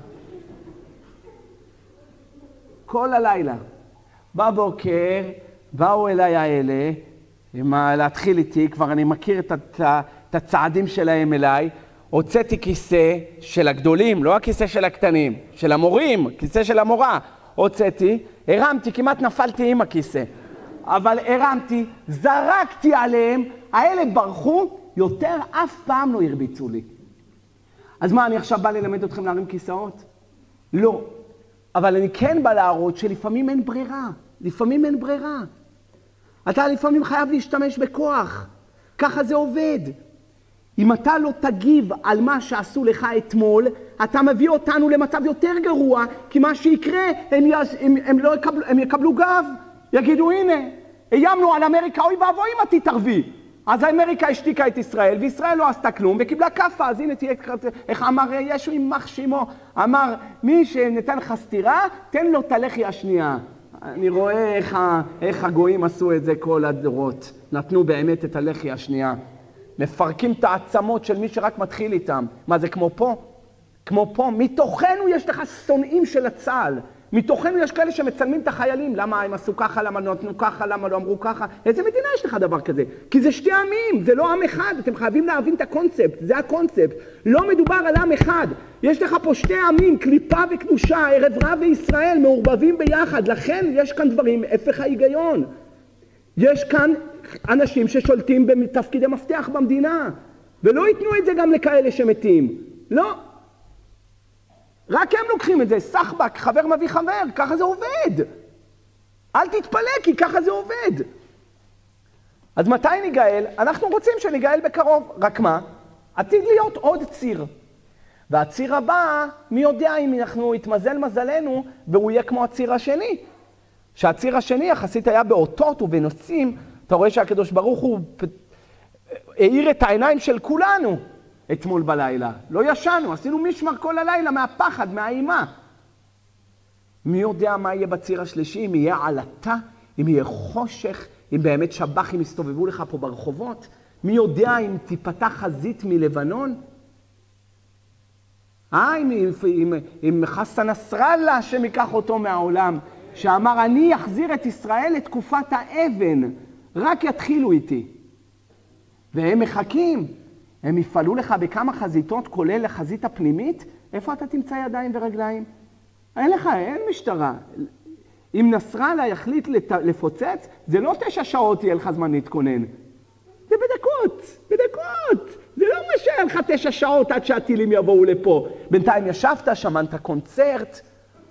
כל הלילה. בבוקר באו אליי האלה, להתחיל איתי, כבר אני מכיר את הצעדים שלהם אליי, הוצאתי כיסא של הגדולים, לא הכיסא של הקטנים, של המורים, כיסא של המורה, הוצאתי, הרמתי, כמעט נפלתי עם הכיסא, אבל הרמתי, זרקתי עליהם, האלה ברחו, יותר אף פעם לא הרביצו לי. אז מה, אני עכשיו בא ללמד אתכם להרים כיסאות? לא. אבל אני כן בא להראות שלפעמים אין ברירה. לפעמים אין ברירה. אתה לפעמים חייב להשתמש בכוח. ככה זה עובד. אם אתה לא תגיב על מה שעשו לך אתמול, אתה מביא אותנו למצב יותר גרוע, כי מה שיקרה, הם יקבלו גב. יגידו, הנה, איימנו על אמריקה, אוי ואבוי אם את תתערבי. אז אמריקה השתיקה את ישראל, וישראל לא עשתה כלום, וקיבלה כפה. אז הנה תהיה, איך אמר ישו יימח שמו, אמר, מי שנתן לך סתירה, תן לו את הלחי השנייה. אני רואה איך הגויים עשו את זה כל הדורות. נתנו באמת את הלחי השנייה. מפרקים את העצמות של מי שרק מתחיל איתם. מה זה כמו פה? כמו פה. מתוכנו יש לך שונאים של הצה"ל. מתוכנו יש כאלה שמצלמים את החיילים. למה הם עשו ככה, למה לא נתנו ככה, למה לא אמרו ככה? איזה מדינה יש לך דבר כזה? כי זה שתי עמים, זה לא עם אחד. אתם חייבים להבין את הקונספט, זה הקונספט. לא מדובר על עם אחד. יש לך פה שתי עמים, קליפה וקדושה, ערב רב וישראל, מעורבבים ביחד. לכן יש כאן דברים, הפך ההיגיון. יש כאן אנשים ששולטים בתפקידי מפתח במדינה. ולא ייתנו את זה גם לכאלה שמתים. לא. רק הם לוקחים את זה, סחבק, חבר מביא חבר, ככה זה עובד. אל תתפלא, כי ככה זה עובד. אז מתי ניגאל? אנחנו רוצים שניגאל בקרוב. רק מה? עתיד להיות עוד ציר. והציר הבא, מי יודע אם אנחנו יתמזל מזלנו, והוא יהיה כמו הציר השני. שהציר השני יחסית היה באותות ובנושאים, אתה רואה שהקדוש ברוך הוא העיר את העיניים של כולנו. אתמול בלילה. לא ישנו, עשינו משמר כל הלילה מהפחד, מהאימה. מי יודע מה יהיה בציר השלישי? אם יהיה עלתה, אם יהיה חושך, אם באמת שבחים יסתובבו לך פה ברחובות. מי יודע אם תיפתח חזית מלבנון? אם חסן נסראללה, השם ייקח אותו מהעולם, שאמר, אני אחזיר את ישראל לתקופת האבן, רק יתחילו איתי. והם מחכים, הם יפעלו לך בכמה חזיתות, כולל לחזית הפנימית, איפה אתה תמצא ידיים ורגליים? אין לך, אין משטרה. אם נסראללה יחליט לפוצץ, זה לא 9 שעות יהיה לך זמן להתכונן. זה בדקות. זה לא מה שהיה לך 9 שעות עד שהטילים יבואו לפה. בינתיים ישבת, שמעת קונצרט.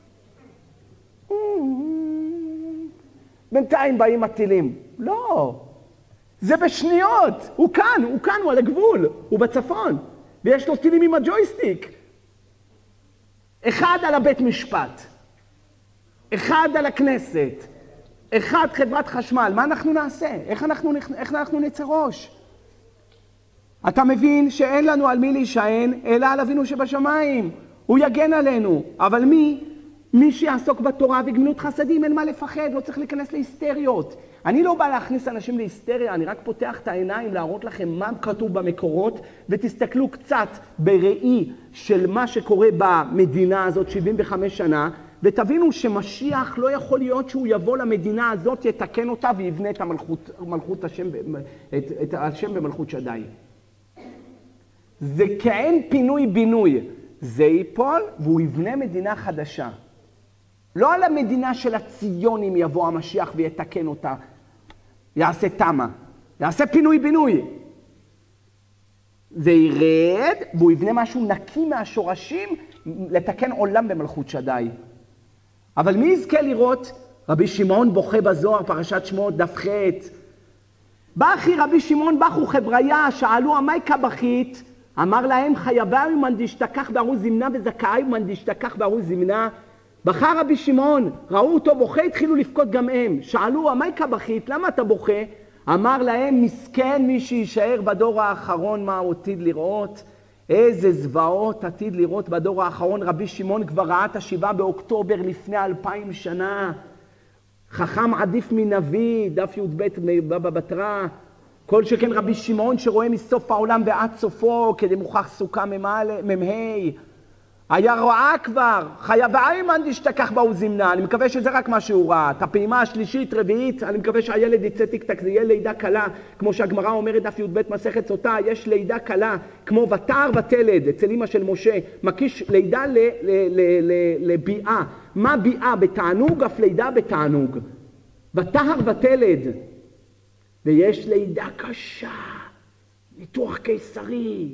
בינתיים באים הטילים. לא. זה בשניות. הוא כאן, הוא על הגבול. הוא בצפון. ויש לו טילים עם הג'ויסטיק. אחד על הבית משפט. אחד על הכנסת. אחד חברת חשמל. מה אנחנו נעשה? איך אנחנו נצא ראש? אתה מבין שאין לנו על מי להישען, אלא על אבינו שבשמיים. הוא יגן עלינו. אבל מי שיעסוק בתורה וגמילות חסדים, אין מה לפחד, לא צריך להיכנס להיסטריות. אני לא בא להכניס אנשים להיסטריה, אני רק פותח את העיניים להראות לכם מה כתוב במקורות, ותסתכלו קצת בראי של מה שקורה במדינה הזאת 75 שנה, ותבינו שמשיח לא יכול להיות שהוא יבוא למדינה הזאת, יתקן אותה ויבנה את מלכות השם, את השם במלכות שדי. זה כאין פינוי-בינוי. זה ייפול והוא יבנה מדינה חדשה. לא על המדינה של הציונים יבוא המשיח ויתקן אותה. יעשה תמה. יעשה פינוי-בינוי. זה ירד והוא יבנה משהו נקי מהשורשים לתקן עולם במלכות שדי. אבל מי יזכה לראות? רבי שמעון בוכה בזוהר, פרשת שמות, דף ח'. בכי רבי שמעון בכו חבריה, שאלו המייקה בכית, אמר להם חייבה ומן דשתכח בערוז זמנה וזכאי ומן דשתכח בערוז זמנה. בכה רבי שמעון, ראו אותו בוכה, התחילו לבכות גם הם. שאלו המייקה בכית, למה אתה בוכה? אמר להם, מסכן מי שישאר בדור האחרון, מה הוא עתיד לראות? איזה זוועות עתיד לראות בדור האחרון. רבי שמעון כבר ראה את 7 באוקטובר לפני 2000 שנה. חכם עדיף מנביא, דף י"ב בבא בתרא. כל שכן רבי שמעון שרואה מסוף העולם ועד סופו, כדי מוכח סוכה ממ"ה. היה רואה כבר, חייבה ומן דשתכח בערוז זמנה. אני מקווה שזה רק מה שהוא ראה. את הפעימה השלישית, רביעית, אני מקווה שהילד יצא תקתק, זה יהיה לידה קלה. כמו שהגמרא אומרת, דף י"ב מסכת סוטה, יש לידה קלה, כמו ותער ותלד, אצל אמא של משה, מקיש לידה לביאה. מה ביאה? בתענוג, אף לידה בתענוג. ותער ותלד. ויש לידה קשה, ניתוח קיסרי,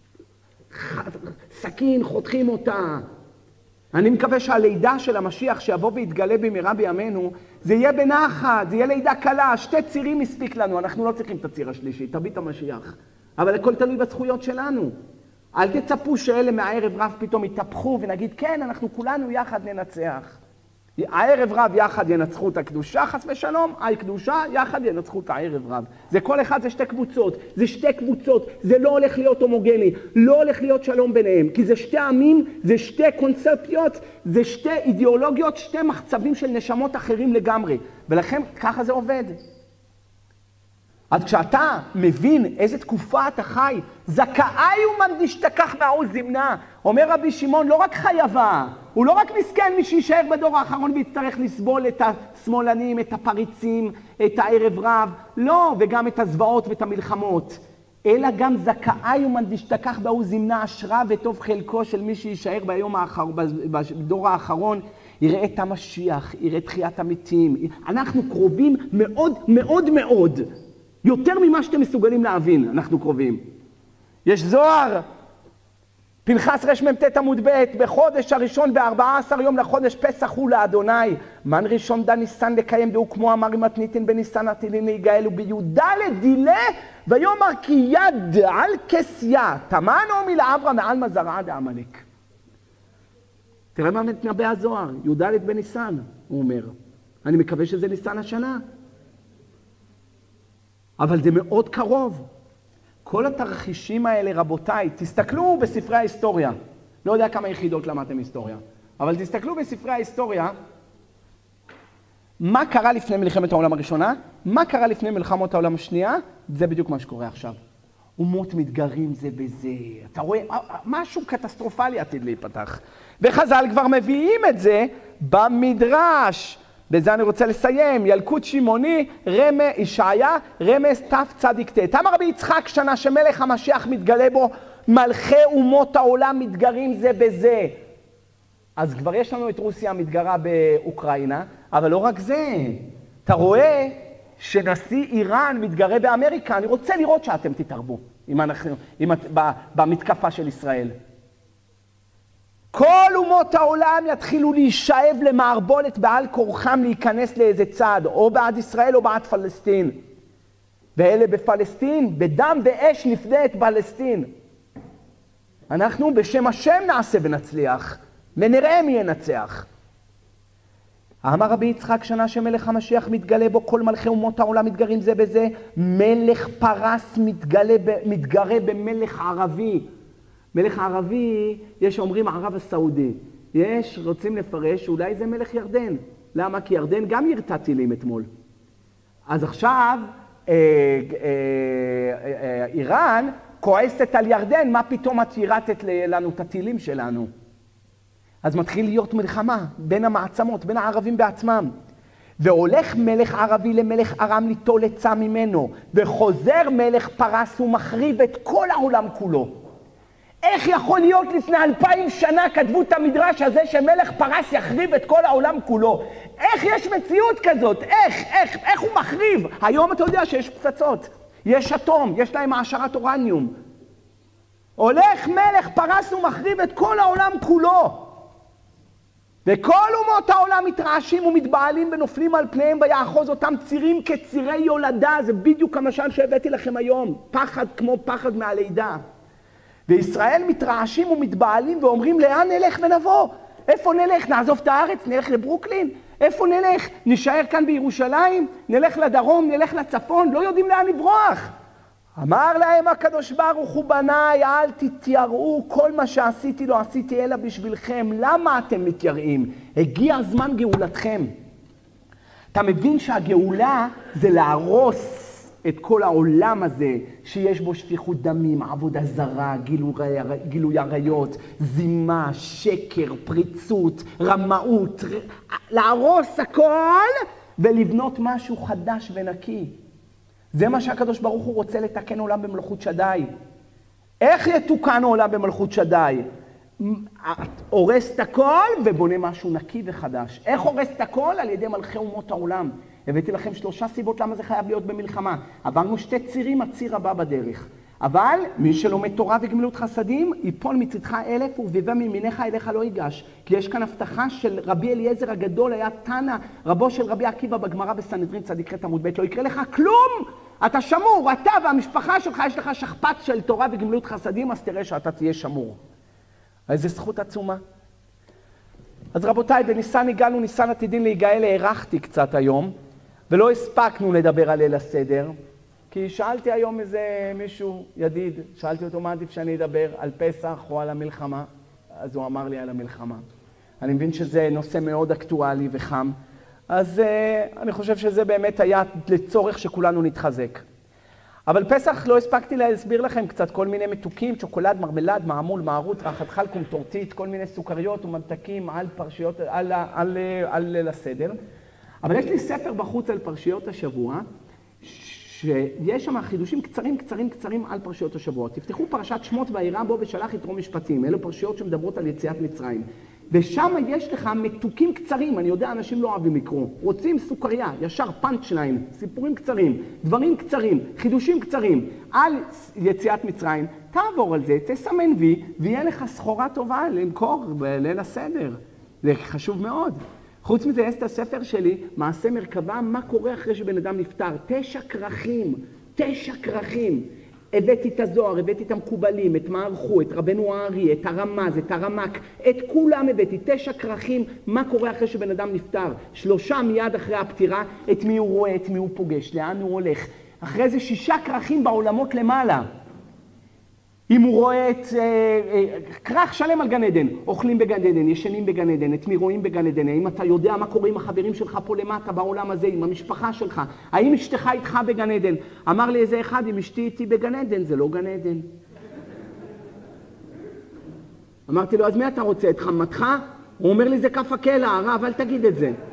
סכין, חותכים אותה. אני מקווה שהלידה של המשיח שיבוא ויתגלה במהרה בימינו, זה יהיה בנחת, זה יהיה לידה קלה, 2 צירים מספיק לנו, אנחנו לא צריכים את הציר השלישי, תביא את המשיח. אבל הכל תלוי בזכויות שלנו. אל תצפו שאלה מהערב רב פתאום יתהפכו ונגיד, כן, אנחנו כולנו יחד ננצח. הערב רב יחד ינצחו את הקדושה, חס ושלום, הקדושה יחד ינצחו את הערב רב. זה כל אחד, זה 2 קבוצות, זה 2 קבוצות, זה לא הולך להיות הומוגני, לא הולך להיות שלום ביניהם, כי זה 2 עמים, זה 2 קונספציות, זה 2 אידיאולוגיות, 2 מחצבים של נשמות אחרים לגמרי, ולכן ככה זה עובד. אז כשאתה מבין איזה תקופה אתה חי, זכאי ומן דשתכח בערוז זמנה. אומר רבי שמעון, לא רק חייבה, הוא לא רק מסכן מי שישאר בדור האחרון ויצטרך לסבול את השמאלנים, את הפריצים, את הערב רב, לא, וגם את הזוועות ואת המלחמות, אלא גם זכאי ומן דשתכח בערוז זמנה, אשרה וטוב חלקו של מי שישאר בדור האחרון, יראה את המשיח, יראה תחיית המתים. אנחנו קרובים מאוד מאוד מאוד. יותר ממה שאתם מסוגלים להבין, אנחנו קרובים. יש זוהר, פנחס רמ"ט עמוד ב', בחודש הראשון ב14 יום לחודש פסח הוא לאדוני. מן ראשון דן ניסן לקיים דהו כמו אמר אם מתניתין בניסן עתידין להיגאל ובי"ד דילה ויאמר כי יד על כסיה תמנו מלעברה מעל מזרעה דעמלק. תראה מה מתנבא הזוהר, י"ד בניסן, הוא אומר. אני מקווה שזה ניסן השנה. אבל זה מאוד קרוב. כל התרחישים האלה, רבותיי, תסתכלו בספרי ההיסטוריה. לא יודע כמה יחידות למדתם היסטוריה, אבל תסתכלו בספרי ההיסטוריה. מה קרה לפני מלחמת העולם הראשונה? מה קרה לפני מלחמות העולם השנייה? זה בדיוק מה שקורה עכשיו. אומות מתגרים זה בזה. אתה רואה, משהו קטסטרופלי עתיד להיפתח. וחז"ל כבר מביאים את זה במדרש. בזה אני רוצה לסיים. ילקוט שמעוני, ישעיה, רמז תצ"ט. אמר רבי יצחק שנה שמלך המשיח מתגלה בו, מלכי אומות העולם מתגרים זה בזה. אז כבר יש לנו את רוסיה מתגרה באוקראינה, אבל לא רק זה. אתה שנשיא איראן מתגרה באמריקה. אני רוצה לראות שאתם תתערבו במתקפה של ישראל. כל אומות העולם יתחילו להישאב למערבולת בעל כורחם להיכנס לאיזה צד, או בעד ישראל או בעד פלסטין. ואלה בפלסטין, בדם ואש נפדה את פלסטין. אנחנו בשם השם נעשה ונצליח, ונראה מי ינצח. אמר רבי יצחק שנה שמלך המשיח מתגלה בו, כל מלכי אומות העולם מתגרים זה בזה, מלך פרס מתגרה במלך ערבי. מלך ערבי, יש אומרים ערב הסעודי. רוצים לפרש, אולי זה מלך ירדן. למה? כי ירדן גם ירתה טילים אתמול. אז עכשיו, איראן כועסת על ירדן, מה פתאום את ירתת לנו את הטילים שלנו? אז מתחיל להיות מלחמה בין המעצמות, בין הערבים בעצמם. והולך מלך ערבי למלך ארם ליטול עצה ממנו, וחוזר מלך פרס ומחריב את כל העולם כולו. איך יכול להיות לפני 2000 שנה כתבו את המדרש הזה שמלך פרס יחריב את כל העולם כולו? איך יש מציאות כזאת? איך הוא מחריב? היום אתה יודע שיש פצצות, יש אטום, יש להם העשרת אורניום. הולך מלך פרס ומחריב את כל העולם כולו. וכל אומות העולם מתרעשים ומתבעלים ונופלים על פניהם ויאחוז אותם צירים כצירי יולדה. זה בדיוק המשל שהבאתי לכם היום. פחד כמו פחד מהלידה. וישראל מתרעשים ומתבעלים ואומרים לאן נלך ונבוא? איפה נלך? נעזוב את הארץ? נלך לברוקלין? איפה נלך? נשאר כאן בירושלים? נלך לדרום? נלך לצפון? לא יודעים לאן לברוח. אמר להם הקדוש ברוך הוא בניי, אל תתייראו, כל מה שעשיתי לא עשיתי אלא בשבילכם. למה אתם מתייראים? הגיע זמן גאולתכם. אתה מבין שהגאולה זה להרוס את כל העולם הזה שיש בו שפיכות דמים, עבודה זרה, גילוי עריות, זימה, שקר, פריצות, רמאות, להרוס הכל ולבנות משהו חדש ונקי. זה מה שהקדוש ברוך הוא רוצה לתקן עולם במלכות שדי. איך יתוקן עולם במלכות שדי? הורס את הכל ובונה משהו נקי וחדש. איך הורס את הכל? על ידי מלכי אומות העולם. הבאתי לכם 3 סיבות למה זה חייב להיות במלחמה. עברנו 2 צירים, הציר הבא בדרך. אבל מי שלומד תורה וגמילות חסדים, יפול מצדך 1000 ובבא מימינך אליך לא ייגש. כי יש כאן הבטחה של רבי אליעזר הגדול, היה תנא, רבו של רבי עקיבא בגמרא בסנהדרין צדיק ח' עמוד ב', לא יקרה לך כלום! אתה שמור, אתה והמשפחה שלך, יש לך שכפ"ץ של תורה וגמילות חסדים, אז תראה שאתה תהיה שמור. איזו זכות עצומה. אז רבותיי, בניסן הגענו, ניסן עתידין להיגאל, הארכתי קצת היום, ולא הספקנו לדבר על ליל הסדר, כי שאלתי היום איזה מישהו, ידיד, שאלתי אותו מה עדיף שאני אדבר, על פסח או על המלחמה, אז הוא אמר לי על המלחמה. אני מבין שזה נושא מאוד אקטואלי וחם, אז אני חושב שזה באמת היה לצורך שכולנו נתחזק. אבל פסח לא הספקתי להסביר לכם קצת כל מיני מתוקים, שוקולד, מרמלד, מעמול, מערות, רחת חלקום, טורטית, כל מיני סוכריות וממתקים על פרשיות, על ליל הסדר. אבל יש לי ספר בחוץ על פרשיות השבוע, שיש שם חידושים קצרים על פרשיות השבוע. תפתחו פרשת שמות וירא בו ושלח יתרו משפטים. אלו פרשיות שמדברות על יציאת מצרים. ושם יש לך מתוקים קצרים, אני יודע, אנשים לא אוהבים לקרוא. רוצים סוכריה, ישר פאנצ'ליין, סיפורים קצרים, דברים קצרים, חידושים קצרים על יציאת מצרים. תעבור על זה, תסמן וי, ויהיה לך סחורה טובה למכור בליל הסדר. זה חשוב מאוד. חוץ מזה, יש את הספר שלי, מעשה מרכבה, מה קורה אחרי שבן אדם נפטר. 9 כרכים. הבאתי את הזוהר, הבאתי את המקובלים, את מערכו, את רבנו הארי, את הרמז, את הרמק, את כולם הבאתי. 9 כרכים, מה קורה אחרי שבן אדם נפטר. 3 מיד אחרי הפטירה, את מי הוא רואה, את מי הוא פוגש, לאן הוא הולך. אחרי זה 6 כרכים בעולמות למעלה. אם הוא רואה את כרך שלם על גן עדן, אוכלים בגן עדן, ישנים בגן עדן, את מי רואים בגן עדן, האם אתה יודע מה קורה עם החברים שלך פה למטה בעולם הזה, עם המשפחה שלך, האם אשתך איתך בגן עדן? אמר לי איזה אחד, אם אשתי איתי בגן עדן, זה לא גן עדן. אמרתי לו, אז מי אתה רוצה, את חמתך? הוא אומר לי, זה כף הקלע, הרב, אל תגיד את זה.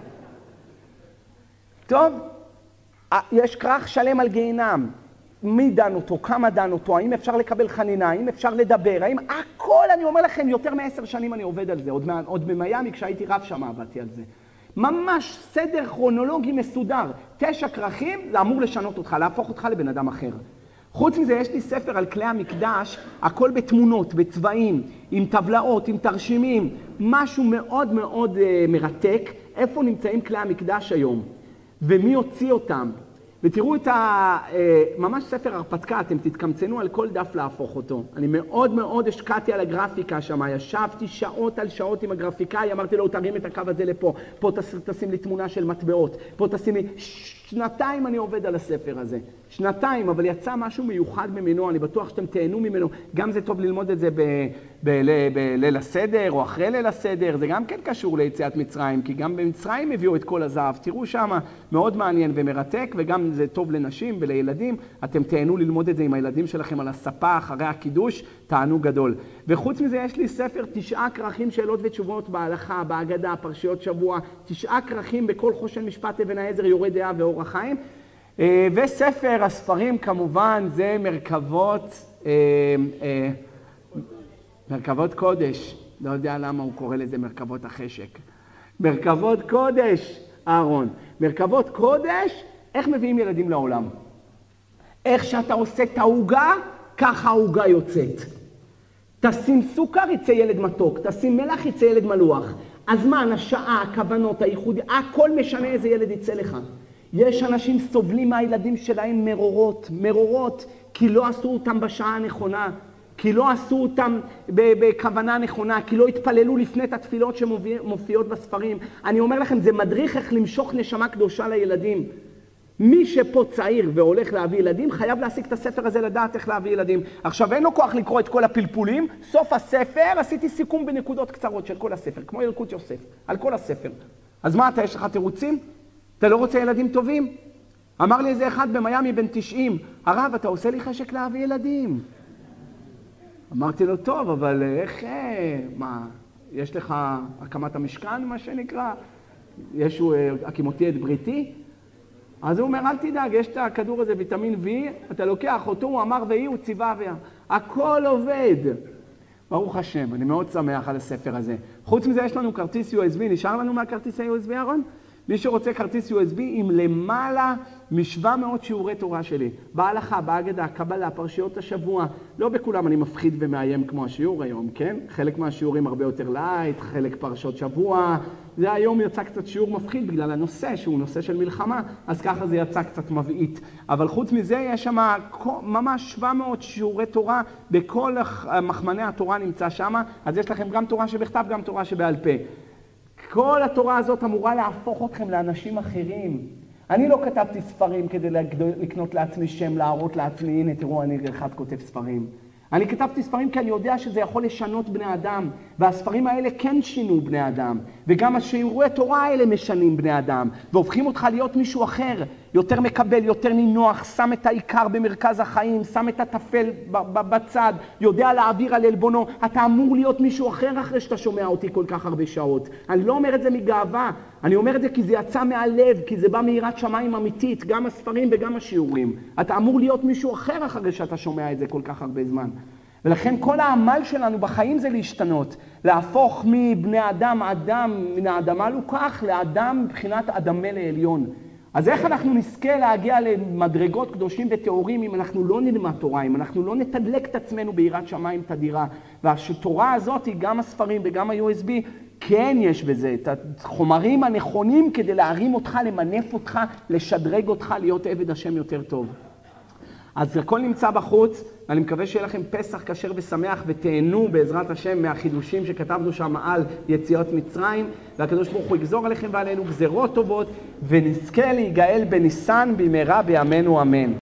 טוב, יש כרך שלם על גיהינם. מי דן אותו, כמה דן אותו, האם אפשר לקבל חנינה, האם אפשר לדבר, האם הכל, אני אומר לכם, יותר מ10 שנים אני עובד על זה, עוד במיימי כשהייתי רב שם עבדתי על זה. ממש סדר כרונולוגי מסודר, 9 כרכים, זה אמור לשנות אותך, להפוך אותך לבן אדם אחר. חוץ מזה, יש לי ספר על כלי המקדש, הכל בתמונות, בצבעים, עם טבלאות, עם תרשימים, משהו מאוד מאוד מרתק, איפה נמצאים כלי המקדש היום, ומי הוציא אותם. ותראו את ממש ספר הרפתקה, אתם תתקמצנו על כל דף להפוך אותו. אני מאוד מאוד השקעתי על הגרפיקה שם, ישבתי שעות על שעות עם הגרפיקאי, אמרתי לו, תרים את הקו הזה לפה, פה תשים לי תמונה של מטבעות, פה תשים לי... שנתיים אני עובד על הספר הזה. שנתיים, אבל יצא משהו מיוחד ממנו, אני בטוח שאתם תהנו ממנו. גם זה טוב ללמוד את זה בליל הסדר או אחרי ליל הסדר, זה גם כן קשור ליציאת מצרים, כי גם במצרים הביאו את כל הזהב. תראו שם, מאוד מעניין ומרתק, וגם זה טוב לנשים ולילדים. אתם תהנו ללמוד את זה עם הילדים שלכם על הספה אחרי הקידוש, תענוג גדול. וחוץ מזה יש לי ספר 9 כרכים, שאלות ותשובות בהלכה, בהגדה, פרשיות שבוע, 9 כרכים בכל חושן משפט אבן העזר, יורה דעה ואור החיים. וספר הספרים כמובן זה מרכבות קודש, לא יודע למה הוא קורא לזה מרכבות החשק. מרכבות קודש, אהרון. מרכבות קודש, איך מביאים ילדים לעולם? איך שאתה עושה את העוגה, ככה העוגה יוצאת. תשים סוכר, יצא ילד מתוק, תשים מלח, יצא ילד מלוח. הזמן, השעה, הכוונות, הייחוד, הכל משנה איזה ילד יצא לך. יש אנשים סובלים מהילדים שלהם מרורות, כי לא עשו אותם בשעה הנכונה, כי לא עשו אותם בכוונה נכונה, כי לא התפללו לפני את התפילות שמופיעות בספרים. אני אומר לכם, זה מדריך איך למשוך נשמה קדושה לילדים. מי שפה צעיר והולך להביא ילדים, חייב להשיג את הספר הזה לדעת איך להביא ילדים. עכשיו, אין לו כוח לקרוא את כל הפלפולים, סוף הספר, עשיתי סיכום בנקודות קצרות של כל הספר, כמו ילקוט יוסף, על כל הספר. אז מה, יש לך תירוצים? אתה לא רוצה ילדים טובים? אמר לי איזה אחד במיימי בן 90, הרב, אתה עושה לי חשק להביא ילדים. אמרתי לו, טוב, אבל איך, מה, יש לך הקמת המשכן, מה שנקרא? יש הקימותי את בריתי? אז הוא אומר, אל תדאג, יש את הכדור הזה, ויטמין V, אתה לוקח אותו, הוא אמר והיא, הוא ציווה ויה. הכל עובד. ברוך השם, אני מאוד שמח על הספר הזה. חוץ מזה, יש לנו כרטיס USB, נשאר לנו מהכרטיס ה-USB, אהרון? מי שרוצה כרטיס USB עם למעלה מ-700 שיעורי תורה שלי. בהלכה, בהגדה, קבלה, פרשיות השבוע. לא בכולם אני מפחיד ומאיים כמו השיעור היום, כן? חלק מהשיעורים הרבה יותר לייט, חלק פרשות שבוע. זה היום יצא קצת שיעור מפחיד בגלל הנושא, שהוא נושא של מלחמה, אז ככה זה יצא קצת מבעית. אבל חוץ מזה יש שם ממש 700 שיעורי תורה, בכל מחמני התורה נמצא שם, אז יש לכם גם תורה שבכתב, גם תורה שבעל פה. כל התורה הזאת אמורה להפוך אתכם לאנשים אחרים. אני לא כתבתי ספרים כדי לקנות לעצמי שם, להראות לעצמי, הנה תראו, אני אחד כותב ספרים. אני כתבתי ספרים כי אני יודע שזה יכול לשנות בני אדם, והספרים האלה כן שינו בני אדם, וגם השיעורי תורה האלה משנים בני אדם, והופכים אותך להיות מישהו אחר, יותר מקבל, יותר נינוח, שם את העיקר במרכז החיים, שם את הטפל בצד, יודע להעביר על אלבונו. אתה אמור להיות מישהו אחר שאתה שומע אותי כל כך הרבה שעות. אני לא אומר את זה מגאווה, אני אומר את זה כי זה יצא מהלב, כי זה בא מיראת שמיים אמיתית, גם הספרים וגם השיעורים. אתה אמור להיות מישהו אחר אחרי שאתה שומע את זה כל כך הרבה זמן. ולכן כל העמל שלנו בחיים זה להשתנות, להפוך מבני אדם, מן האדמה לוקח, לאדם מבחינת אדמה לעליון. אז איך אנחנו נזכה להגיע למדרגות קדושים וטהורים אם אנחנו לא נלמד תורה, אם אנחנו לא נתדלק את עצמנו ביראת שמיים תדירה? והתורה הזאת היא גם הספרים וגם ה-USB, כן יש בזה את החומרים הנכונים כדי להרים אותך, למנף אותך, לשדרג אותך, להיות עבד השם יותר טוב. אז הכל נמצא בחוץ, ואני מקווה שיהיה לכם פסח כשר ושמח, ותהנו בעזרת השם מהחידושים שכתבנו שם על יציאות מצרים, והקדוש ברוך הוא יגזור עליכם ועלינו גזרות טובות, ונזכה להיגאל בניסן במהרה בימינו אמן.